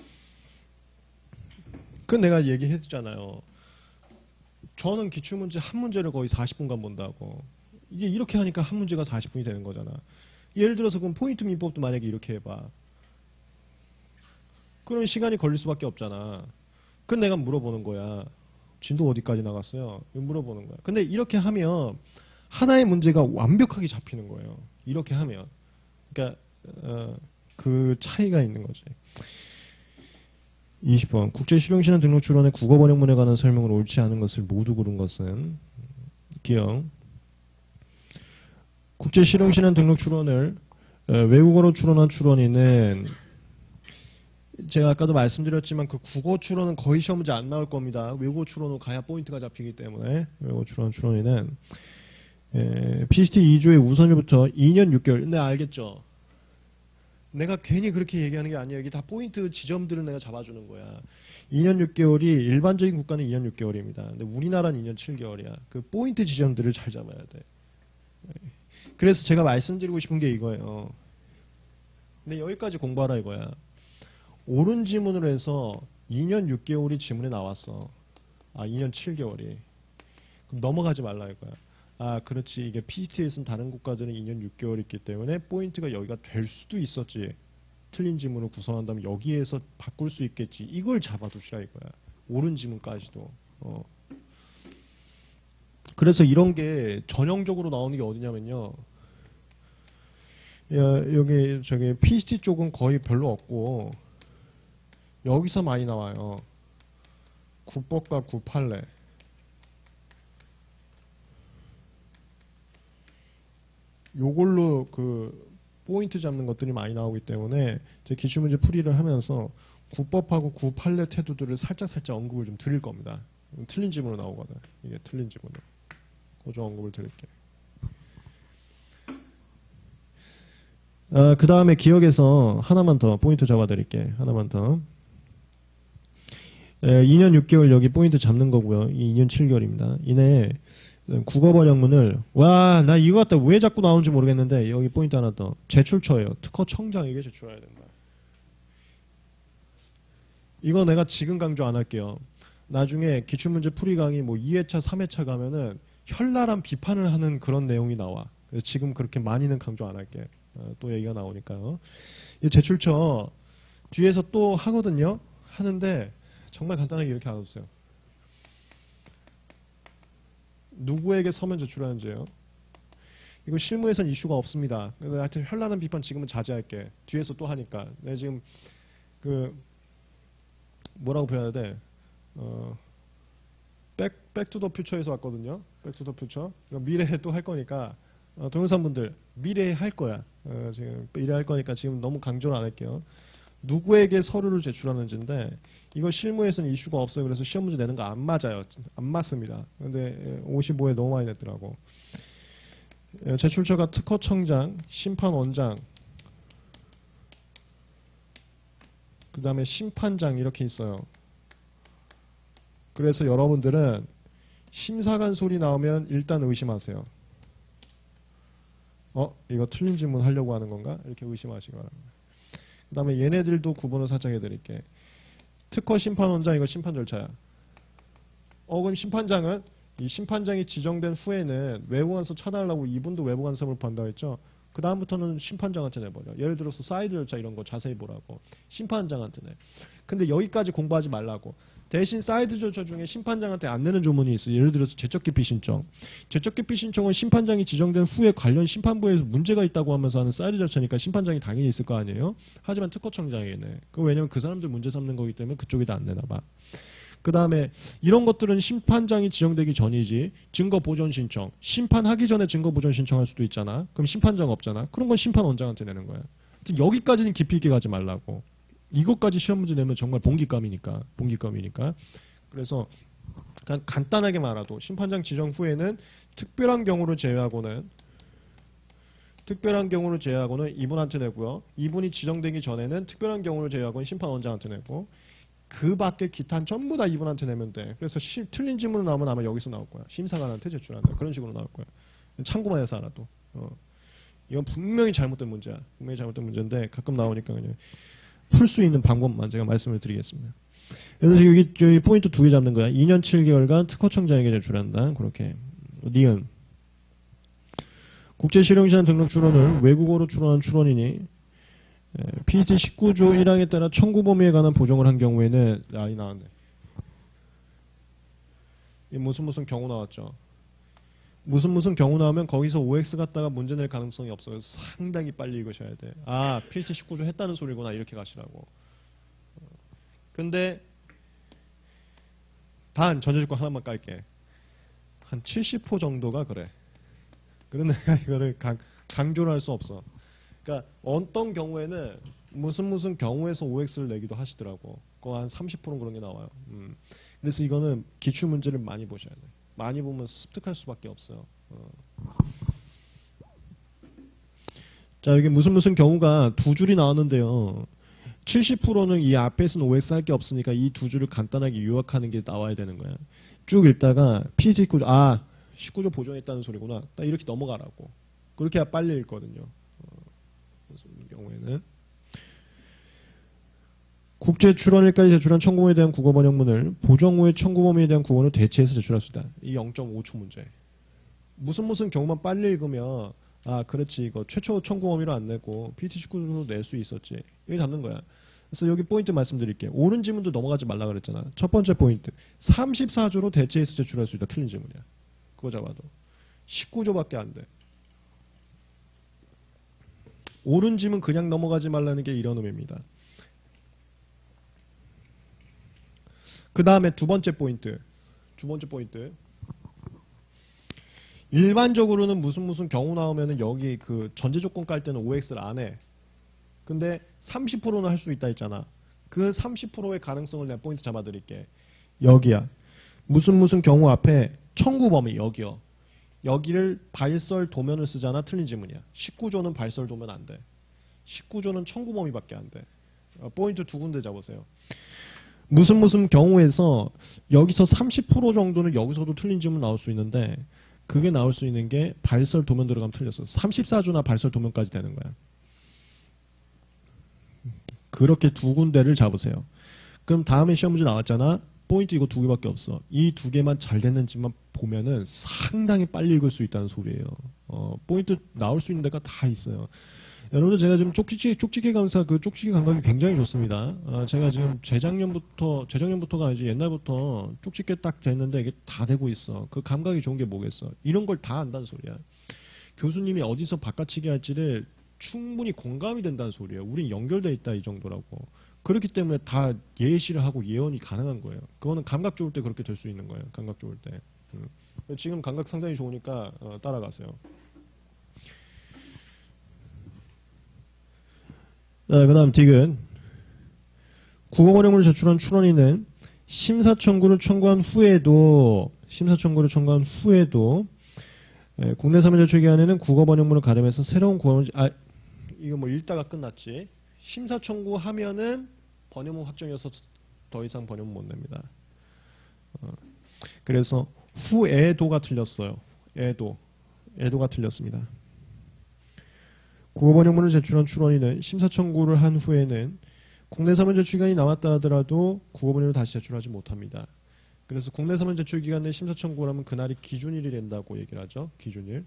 그 내가 얘기했잖아요. 저는 기출문제 한 문제를 거의 40분간 본다고. 이게 이렇게 하니까 한 문제가 40분이 되는 거잖아. 예를 들어서 그럼 포인트 민법도 만약에 이렇게 해봐. 그러면 시간이 걸릴 수밖에 없잖아. 그럼 내가 물어보는 거야. 진도 어디까지 나갔어요? 물어보는 거야. 근데 이렇게 하면 하나의 문제가 완벽하게 잡히는 거예요. 이렇게 하면. 그러니까 그 차이가 있는 거지. 20번. 국제실용신안 등록 출원의 국어 번역문에 관한 설명을 옳지 않은 것을 모두 고른 것은 기억. 국제실용신안 등록 출원을 외국어로 출원한 출원인은 제가 아까도 말씀드렸지만 그 국어 출원은 거의 시험 문제 안 나올 겁니다. 외국어 출원으로 가야 포인트가 잡히기 때문에 외국어 출원 출원인은 PCT 2조의 우선일부터 2년 6개월. 근데 알겠죠? 내가 괜히 그렇게 얘기하는 게 아니에요. 여기 다 포인트 지점들을 내가 잡아주는 거야. 2년 6개월이 일반적인 국가는 2년 6개월입니다. 근데 우리나라는 2년 7개월이야. 그 포인트 지점들을 잘 잡아야 돼. 그래서 제가 말씀드리고 싶은 게 이거예요. 근데 여기까지 공부하라 이거야. 옳은 지문으로 해서 2년 6개월이 지문에 나왔어. 아, 2년 7개월이. 그럼 넘어가지 말라 이거야. 아, 그렇지. 이게 PCT에서는 다른 국가들은 2년 6개월 있기 때문에 포인트가 여기가 될 수도 있었지. 틀린 지문을 구성한다면 여기에서 바꿀 수 있겠지. 이걸 잡아두시라 이거야. 옳은 지문까지도. 그래서 이런 게 전형적으로 나오는 게 어디냐면요. 여기 저기 PCT 쪽은 거의 별로 없고 여기서 많이 나와요. 구법과 구판례. 요걸로 그 포인트 잡는 것들이 많이 나오기 때문에 제 기출문제 풀이를 하면서 구법하고 구판례 태도들을 살짝 언급을 좀 드릴 겁니다. 틀린 지문으로 나오거든. 이게 틀린 지문으로. 그좀 언급을 드릴게요. 그 다음에 기억에서 하나만 더 포인트 잡아드릴게. 하나만 더. 2년 6개월 여기 포인트 잡는 거고요. 2년 7개월입니다. 이내 국어 번역문을 나 이거 갖다 왜 자꾸 나오는지 모르겠는데 여기 포인트 하나 더. 제출처예요. 특허 청장에게 제출해야 된다. 이거 내가 지금 강조 안 할게요. 나중에 기출문제 풀이 강의 뭐 2회차 3회차 가면은 현란한 비판을 하는 그런 내용이 나와. 그래서 지금 그렇게 많이는 강조 안 할게. 또 얘기가 나오니까요. 이 제출처 뒤에서 또 하거든요. 하는데 정말 간단하게 이렇게 알아두세요. 누구에게 서면 제출하는지요. 이거 실무에선 이슈가 없습니다. 하여튼 현란한 비판 지금은 자제할게. 뒤에서 또 하니까. 내가 지금 그 뭐라고 표현해야 돼? 백투더 퓨처에서 왔거든요. 백투더 퓨처. 미래에 또 할 거니까 동영상분들 미래에 할 거야. 지금 미래에 할 거니까 지금 너무 강조를 안 할게요. 누구에게 서류를 제출하는지인데 이거 실무에서는 이슈가 없어요. 그래서 시험 문제 내는 거 안 맞아요. 안 맞습니다. 근데 55에 너무 많이 냈더라고. 제출처가 특허청장, 심판원장, 그 다음에 심판장 이렇게 있어요. 그래서 여러분들은 심사관 소리 나오면 일단 의심하세요. 이거 틀린 질문 하려고 하는 건가? 이렇게 의심하시기 바랍니다. 그 다음에 얘네들도 구분을 살짝 해드릴게. 특허 심판원장 이거 심판 절차야. 그럼 심판장은 이 심판장이 지정된 후에는 외부간섭 차단하려고 이분도 외부간섭을 본다고 했죠. 그 다음부터는 심판장한테 내버려. 예를 들어서 사이드 절차 이런 거 자세히 보라고. 심판장한테 내. 근데 여기까지 공부하지 말라고. 대신 사이드 절차 중에 심판장한테 안 내는 조문이 있어요. 예를 들어서 제적기피 신청. 제적기피 신청은 심판장이 지정된 후에 관련 심판부에서 문제가 있다고 하면서 하는 사이드 절차니까 심판장이 당연히 있을 거 아니에요. 하지만 특허청장이 내. 왜냐면 그 사람들 문제 삼는 거기 때문에 그쪽에다 안 내나 봐. 그 다음에 이런 것들은 심판장이 지정되기 전이지. 증거 보존 신청. 심판하기 전에 증거 보존 신청할 수도 있잖아. 그럼 심판장 없잖아. 그런 건 심판원장한테 내는 거야. 여기까지는 깊이 있게 가지 말라고. 이것까지 시험 문제 내면 정말 봉기감이니까. 그래서 간단하게 말해도 심판장 지정 후에는 특별한 경우를 제외하고는 특별한 경우를 제외하고는 이분한테 내고요. 이분이 지정되기 전에는 특별한 경우를 제외하고는 심판원장한테 내고 그 밖에 기타는 전부 다 이분한테 내면 돼. 그래서 틀린 질문을 나오면 아마 여기서 나올 거야. 심사관한테 제출한다. 그런 식으로 나올 거야. 참고만 해서 알아도. 이건 분명히 잘못된 문제야. 분명히 잘못된 문제인데 가끔 나오니까 그냥 풀 수 있는 방법만 제가 말씀을 드리겠습니다. 그래서 여기 포인트 2개 잡는 거야. 2년 7개월간 특허청장에게 제출한다. 그렇게. 니은. 국제실용시장 등록 출원을 외국어로 출원한 출원인이 PET 19조 1항에 따라 청구 범위에 관한 보정을 한 경우에는 이 나왔네. 이 무슨 경우 나왔죠. 무슨 경우 나오면 거기서 OX 갖다가 문제 낼 가능성이 없어요. 상당히 빨리 읽으셔야 돼. 아, PET 19조 했다는 소리구나. 이렇게 가시라고. 근데 단 전제조건 하나만 깔게. 한 70% 정도가 그래. 그런데 내가 이거를 강조를 할 수 없어. 그러니까 어떤 경우에는 무슨 경우에서 OX를 내기도 하시더라고. 그거 한 30%는 그런 게 나와요. 그래서 이거는 기출 문제를 많이 보셔야 돼. 많이 보면 습득할 수밖에 없어요. 자, 여기 무슨 경우가 두 줄이 나왔는데요. 70%는 이 앞에 쓴 OX 할 게 없으니까 이 두 줄을 간단하게 요약하는 게 나와야 되는 거야. 쭉 읽다가 PET 19조, 19조 보정했다는 소리구나. 딱 이렇게 넘어가라고. 그렇게 해야 빨리 읽거든요. 무슨 경우에는. 국제 출원일까지 제출한 청구범위에 대한 국어 번역문을 보정 후에 청구범위에 대한 국어로 대체해서 제출할 수 있다. 이 0.5초 문제. 무슨 경우만 빨리 읽으면 그렇지 이거 최초 청구범위로 안 내고 PET 19조로 낼 수 있었지. 여기 잡는 거야. 그래서 여기 포인트 말씀드릴게요. 옳은 지문도 넘어가지 말라 그랬잖아. 첫 번째 포인트. 34조로 대체해서 제출할 수 있다. 틀린 지문이야. 그거 잡아도. 19조밖에 안 돼. 옳은 지문 그냥 넘어가지 말라는 게 이런 의미입니다. 그 다음에 두 번째 포인트. 일반적으로는 무슨 경우 나오면은 여기 그 전제 조건 깔 때는 OX를 안 해. 근데 30%는 할 수 있다 했잖아. 그 30%의 가능성을 내가 포인트 잡아드릴게. 여기야. 무슨 경우 앞에 청구 범위 여기요. 여기를 발설 도면을 쓰잖아. 틀린 지문이야. 19조는 발설 도면 안 돼. 19조는 청구 범위밖에 안 돼. 포인트 두 군데 잡으세요. 무슨 경우에서 여기서 30% 정도는 여기서도 틀린 지문 나올 수 있는데 그게 나올 수 있는 게 발설 도면 들어가면 틀렸어. 34조나 발설 도면까지 되는 거야. 그렇게 두 군데를 잡으세요. 그럼 다음에 시험 문제 나왔잖아. 포인트 이거 두 개밖에 없어. 이 두 개만 잘 됐는지만 보면은 상당히 빨리 읽을 수 있다는 소리예요. 포인트 나올 수 있는 데가 다 있어요. 여러분들 제가 지금 쪽지기 강사 그 쪽지기 감각이 굉장히 좋습니다. 제가 지금 재작년부터가 아니지 옛날부터 쪽지기 딱 됐는데 이게 다 되고 있어. 그 감각이 좋은 게 뭐겠어. 이런 걸 다 안다는 소리야. 교수님이 어디서 바꿔치기 할지를 충분히 공감이 된다는 소리예요. 우린 연결돼 있다 이 정도라고. 그렇기 때문에 다 예시를 하고 예언이 가능한 거예요. 그거는 감각 좋을 때 그렇게 될 수 있는 거예요. 감각 좋을 때. 지금 감각 상당히 좋으니까 따라가세요. 그 다음 디귿. 국어 번역문을 제출한 출원인은 심사 청구를 청구한 후에도 국내 사면 제출 기간에는 국어 번역문을 가름해서 새로운 국어 이거 뭐 읽다가 끝났지. 심사 청구하면은 번역문 확정이어서 더 이상 번역문 못 냅니다. 그래서 후에도가 틀렸어요. 에도가 틀렸습니다. 국어 번역문을 제출한 출원인은 심사 청구를 한 후에는 국내 사면 제출 기간이 남았다 하더라도 국어 번역을 다시 제출하지 못합니다. 그래서 국내 사면 제출 기간 내 심사 청구를 하면 그날이 기준일이 된다고 얘기를 하죠. 기준일.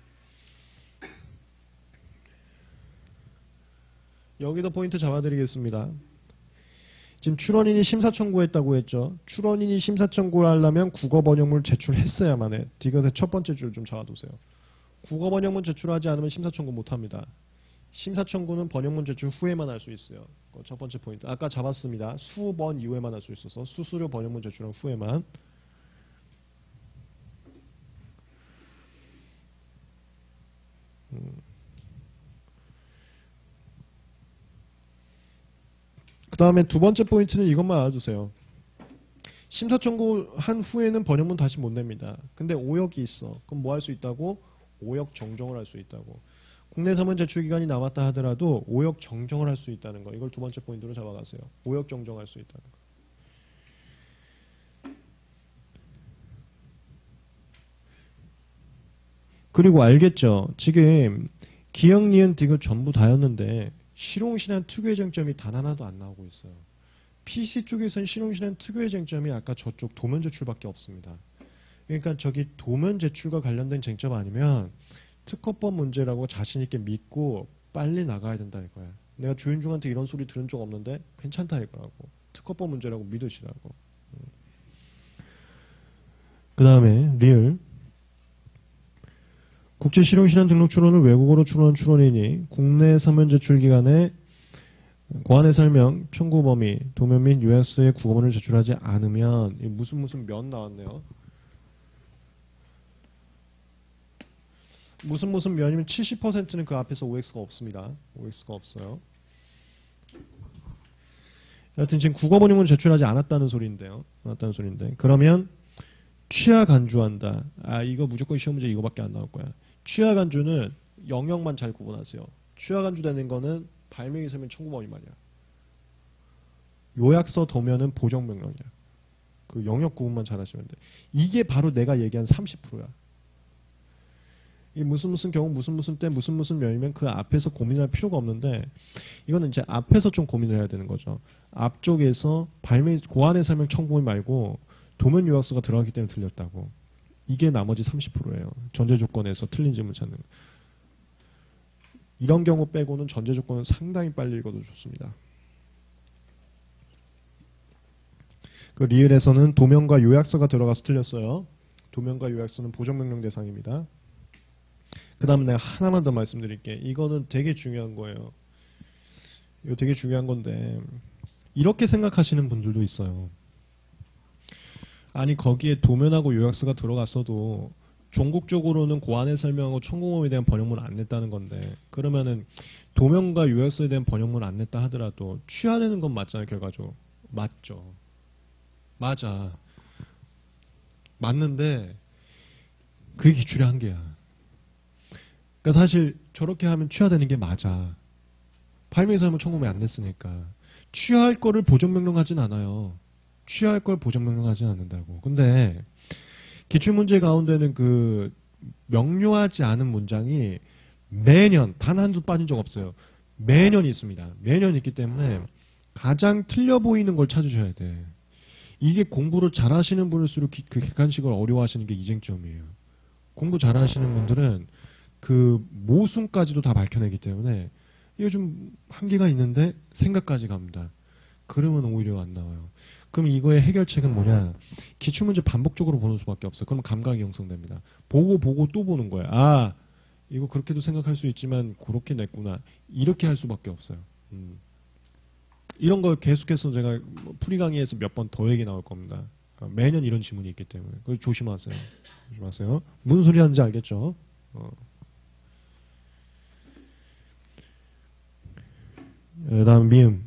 여기도 포인트 잡아드리겠습니다. 지금 출원인이 심사 청구했다고 했죠. 출원인이 심사 청구를 하려면 국어 번역문을 제출했어야만 해. 디귿의 첫 번째 줄 좀 잡아두세요. 국어 번역문 제출하지 않으면 심사 청구 못합니다. 심사 청구는 번역문 제출 후에만 할 수 있어요. 첫 번째 포인트. 아까 잡았습니다. 수번 이후에만 할 수 있어서 수수료 번역문 제출한 후에만. 그 다음에 두 번째 포인트는 이것만 알아두세요. 심사 청구한 후에는 번역문 다시 못 냅니다. 근데 오역이 있어. 그럼 뭐 할 수 있다고? 오역 정정을 할 수 있다고. 국내 사면 제출 기간이 남았다 하더라도 5억 정정을 할 수 있다는 거. 이걸 두 번째 포인트로 잡아가세요. 5억 정정할 수 있다는 거. 그리고 알겠죠. 지금 기역, 니은, 디귿 전부 다였는데 실용신한 특유의 쟁점이 단 하나도 안 나오고 있어요. PC 쪽에서는 실용신한 특유의 쟁점이 아까 저쪽 도면 제출밖에 없습니다. 그러니까 저기 도면 제출과 관련된 쟁점 아니면 특허법 문제라고 자신 있게 믿고 빨리 나가야 된다 이거야. 내가 주인중한테 이런 소리 들은 적 없는데 괜찮다 이거라고. 특허법 문제라고 믿으시라고. 그 다음에 리을. 국제실용신안 등록 출원을 외국어로 출원한 출원인이 국내 서면 제출 기간에 고안의 설명, 청구 범위, 도면 및 요약서의 국어문을 제출하지 않으면 무슨 면 나왔네요. 무슨 면이면 70%는 그 앞에서 OX가 없습니다. OX가 없어요. 여하튼 지금 국어 번역문을 제출하지 않았다는 소리인데요. 그러면 취하 간주한다. 이거 무조건 시험 문제 이거밖에 안 나올 거야. 취하 간주는 영역만 잘 구분하세요. 취하 간주되는 거는 발명이 설명 청구 범위 말이야. 요약서 도면은 보정 명령이야. 그 영역 구분만 잘 하시면 돼. 이게 바로 내가 얘기한 30%야. 이 무슨 경우 무슨 때 무슨 면이면 그 앞에서 고민할 필요가 없는데 이거는 이제 앞에서 좀 고민을 해야 되는 거죠. 앞쪽에서 고안의 설명 청구범위 말고 도면 요약서가 들어가기 때문에 틀렸다고. 이게 나머지 30%예요. 전제 조건에서 틀린 질문 찾는 거. 이런 경우 빼고는 전제 조건은 상당히 빨리 읽어도 좋습니다. 그 리을에서는 도면과 요약서가 들어가서 틀렸어요. 도면과 요약서는 보정명령 대상입니다. 그 다음에 내가 하나만 더 말씀드릴게. 이거는 되게 중요한 거예요. 이거 되게 중요한 건데 이렇게 생각하시는 분들도 있어요. 아니 거기에 도면하고 요약서가 들어갔어도 종국적으로는 고안의 설명하고 청구범위에 대한 번역문 안 냈다는 건데 그러면은 도면과 요약서에 대한 번역문 안 냈다 하더라도 취하되는 건 맞잖아요. 결과적으로. 맞죠. 맞아. 맞는데 그게 기출의 한계야. 그러니까 사실 저렇게 하면 취하되는 게 맞아. 발명의 설명 청구범위 안 냈으니까. 취할 거를 보정명령하진 않아요. 취할 걸 보정명령하진 않는다고. 근데 기출문제 가운데는 그 명료하지 않은 문장이 매년 단 한도 빠진 적 없어요. 매년 있습니다. 매년 있기 때문에 가장 틀려 보이는 걸 찾으셔야 돼. 이게 공부를 잘하시는 분일수록 그 객관식을 어려워하시는 게 이쟁점이에요. 공부 잘하시는 분들은 그 모순까지도 다 밝혀내기 때문에 이게 좀 한계가 있는데 생각까지 갑니다. 그러면 오히려 안 나와요. 그럼 이거의 해결책은 뭐냐? 기출문제 반복적으로 보는 수밖에 없어요. 그럼 감각이 형성됩니다. 보고 또 보는 거예요. 이거 그렇게도 생각할 수 있지만 그렇게 냈구나. 이렇게 할 수밖에 없어요. 이런 걸 계속해서 제가 풀이 강의에서 몇 번 더 얘기 나올 겁니다. 매년 이런 지문이 있기 때문에. 그래서 조심하세요. 무슨 소리 하는지 알겠죠? 다음 미음.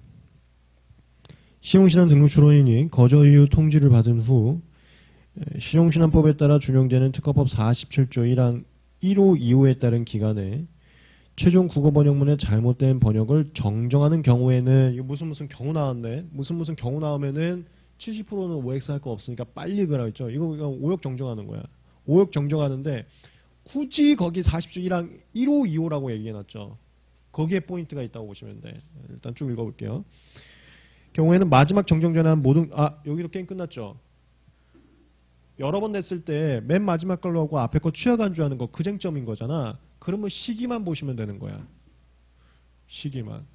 실용신안 등록 출원인이 거저 이유 통지를 받은 후 실용신안법에 따라 준용되는 특허법 47조 1항 1호 2호에 따른 기간에 최종 국어 번역문의 잘못된 번역을 정정하는 경우에는 이거 무슨 경우 나왔네. 무슨 경우 나오면은 70%는 OX 할 거 없으니까 빨리 읽으라 했죠. 이거 5역 정정하는 거야. 5역 정정하는데 굳이 거기 40조 1항 1호 2호라고 얘기해놨죠. 거기에 포인트가 있다고 보시면 돼. 일단 쭉 읽어볼게요. 경우에는 마지막 정정 전에 한 모든 여기로 게임 끝났죠. 여러 번 냈을 때 맨 마지막 걸로 하고 앞에 거 취하 간주하는 거 그 쟁점인 거잖아. 그러면 시기만 보시면 되는 거야. 시기만.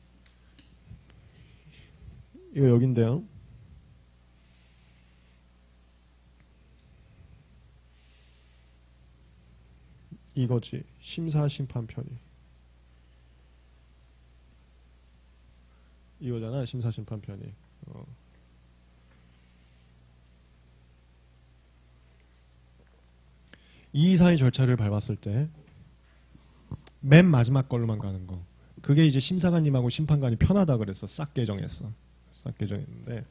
이거 여긴데요. 이거지. 심사심판편이. 이거잖아. 심사심판편이. 이 이상의 절차를 밟았을 때 맨 마지막 걸로만 가는 거. 그게 이제 심사관님하고 심판관이 편하다 그래서 싹 개정했어. 싹 개정했는데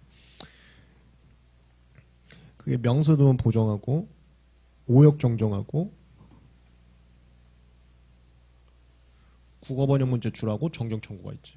그게 명서도면 보정하고 오역 정정하고 국어 번역문 제출하고 정정 청구가 있지.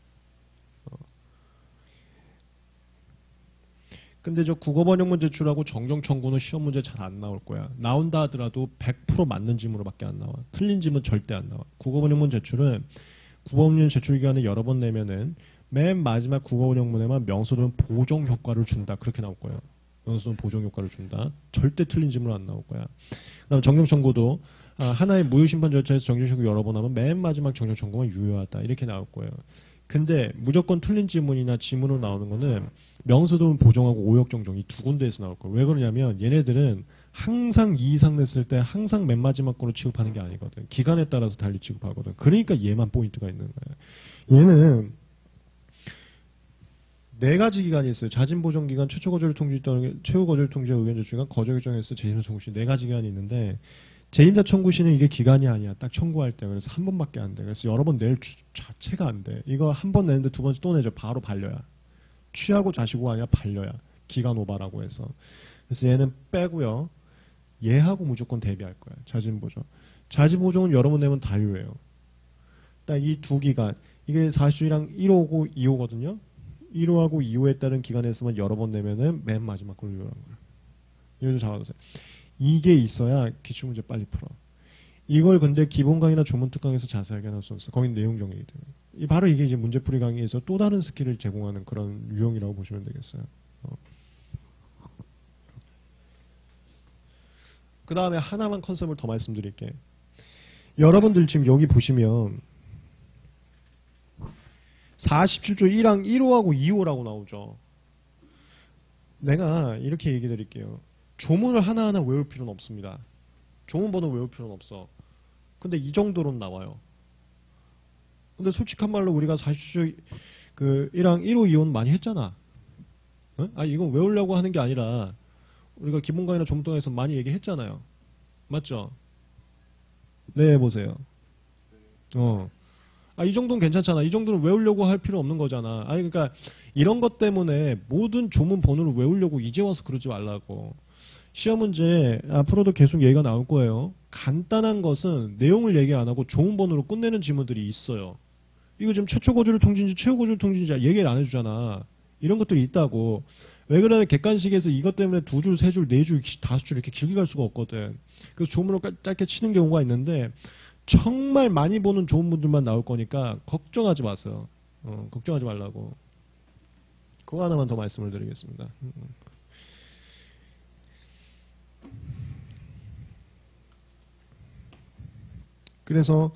근데 저 국어 번역문 제출하고 정정 청구는 시험 문제 잘 안 나올 거야. 나온다 하더라도 100% 맞는 지문으로밖에 안 나와. 틀린 지문 절대 안 나와. 국어 번역문 제출은 국어 번역문 제출 기간을 여러 번 내면은 맨 마지막 국어 번역문에만 명수는 보정 효과를 준다. 그렇게 나올 거예요. 명수는 보정 효과를 준다. 절대 틀린 지문 안 나올 거야. 그다음 정정 청구도 하나의 무효 심판 절차에서 정정 청구 여러 번 하면 맨 마지막 정정 청구만 유효하다. 이렇게 나올 거예요. 근데 무조건 틀린 지문이나 지문으로 나오는 거는 명수도문 보정하고 오역정정 이 두 군데에서 나올 거예요. 왜 그러냐면 얘네들은 항상 2 이상 냈을 때 항상 맨 마지막 거로 취급하는 게 아니거든. 기간에 따라서 달리 취급하거든. 그러니까 얘만 포인트가 있는 거예요. 얘는 네 가지 기간이 있어요. 자진 보정 기간, 최초 거절 통지 또는 최후 거절 통지 의견 제출 기간, 거절 결정에서 재심사 청구 시 네 가지 기간이 있는데 재임사 청구 시는 이게 기간이 아니야. 딱 청구할 때. 그래서 한 번밖에 안 돼. 그래서 여러 번 낼 자체가 안 돼. 이거 한 번 내는데 두 번째 또 내죠. 바로 반려야. 취하고 자시고가 아니라 반려야. 기간 오바라고 해서. 그래서 얘는 빼고요. 얘하고 무조건 대비할 거야. 자진 보정. 자진 보정은 여러 번 내면 다 유예요. 딱 이 두 기간. 이게 40주랑 1호고 2호거든요. 1호하고 2호에 따른 기간에서만 여러 번 내면은 맨 마지막 걸 유효한 거야. 이거 좀 잡아두세요. 이게 있어야 기출문제 빨리 풀어. 이걸 근데 기본 강의나 조문 특강에서 자세하게 나눌 수 없어. 거긴 내용 정리이기 때문에. 바로 이게 이제 문제풀이 강의에서 또 다른 스킬을 제공하는 그런 유형이라고 보시면 되겠어요. 그 다음에 하나만 컨셉을 더 말씀드릴게. 여러분들 지금 여기 보시면 47조 1항 1호하고 2호라고 나오죠. 내가 이렇게 얘기 드릴게요. 조문을 하나하나 외울 필요는 없습니다. 조문 번호 외울 필요는 없어. 근데 이 정도로는 나와요. 근데 솔직한 말로 우리가 40조 그 1항 1호 2호는 많이 했잖아. 어? 이건 외우려고 하는 게 아니라 우리가 기본 강의나 조문 동에서 많이 얘기했잖아요. 맞죠? 네, 보세요. 이 정도는 괜찮잖아. 이 정도는 외우려고 할 필요 없는 거잖아. 그러니까 이런 것 때문에 모든 조문 번호를 외우려고 이제 와서 그러지 말라고. 시험 문제 앞으로도 계속 얘기가 나올 거예요. 간단한 것은 내용을 얘기 안 하고 조문 번호로 끝내는 지문들이 있어요. 이거 지금 최초 거절 통지인지 최후 거절 통지인지 얘기를 안 해주잖아. 이런 것들이 있다고. 왜 그러냐면 객관식에서 이것 때문에 두 줄, 세 줄, 네 줄, 다섯 줄 이렇게 길게 갈 수가 없거든. 그래서 조문을 짧게 치는 경우가 있는데 정말 많이 보는 좋은 분들만 나올 거니까 걱정하지 마세요. 걱정하지 말라고. 그거 하나만 더 말씀을 드리겠습니다. 그래서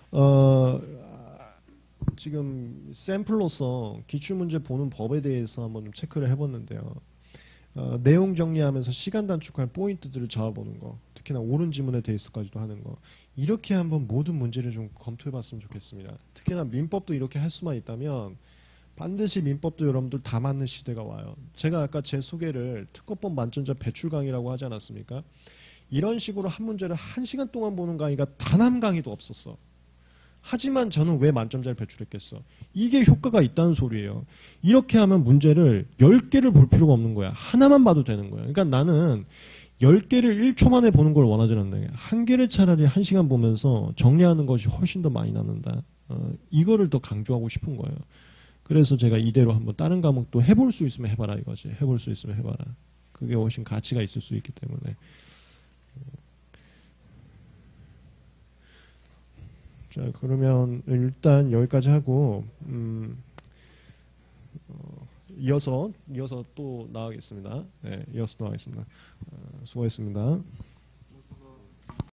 지금 샘플로서 기출문제 보는 법에 대해서 한번 좀 체크를 해봤는데요. 내용 정리하면서 시간 단축할 포인트들을 잡아보는 거, 특히나 옳은 지문에 대해서까지도 하는 거, 이렇게 한번 모든 문제를 좀 검토해봤으면 좋겠습니다. 특히나 민법도 이렇게 할 수만 있다면 반드시 민법도 여러분들 다 맞는 시대가 와요. 제가 아까 제 소개를 특허법 만점자 배출 강의라고 하지 않았습니까? 이런 식으로 한 문제를 1시간 동안 보는 강의가 단 한 강의도 없었어. 하지만 저는 왜 만점자를 배출했겠어? 이게 효과가 있다는 소리예요. 이렇게 하면 문제를 10개를 볼 필요가 없는 거야. 하나만 봐도 되는 거야. 그러니까 나는 10개를 1초 만에 보는 걸 원하지 않는다. 한 개를 차라리 1시간 보면서 정리하는 것이 훨씬 더 많이 남는다. 이거를 더 강조하고 싶은 거예요. 그래서 제가 이대로 한번 다른 과목도 해볼 수 있으면 해봐라 이거지. 해볼 수 있으면 해봐라. 그게 훨씬 가치가 있을 수 있기 때문에. 자, 그러면 일단 여기까지 하고 이어서 또 나가겠습니다. 네, 이어서 나가겠습니다. 수고했습니다.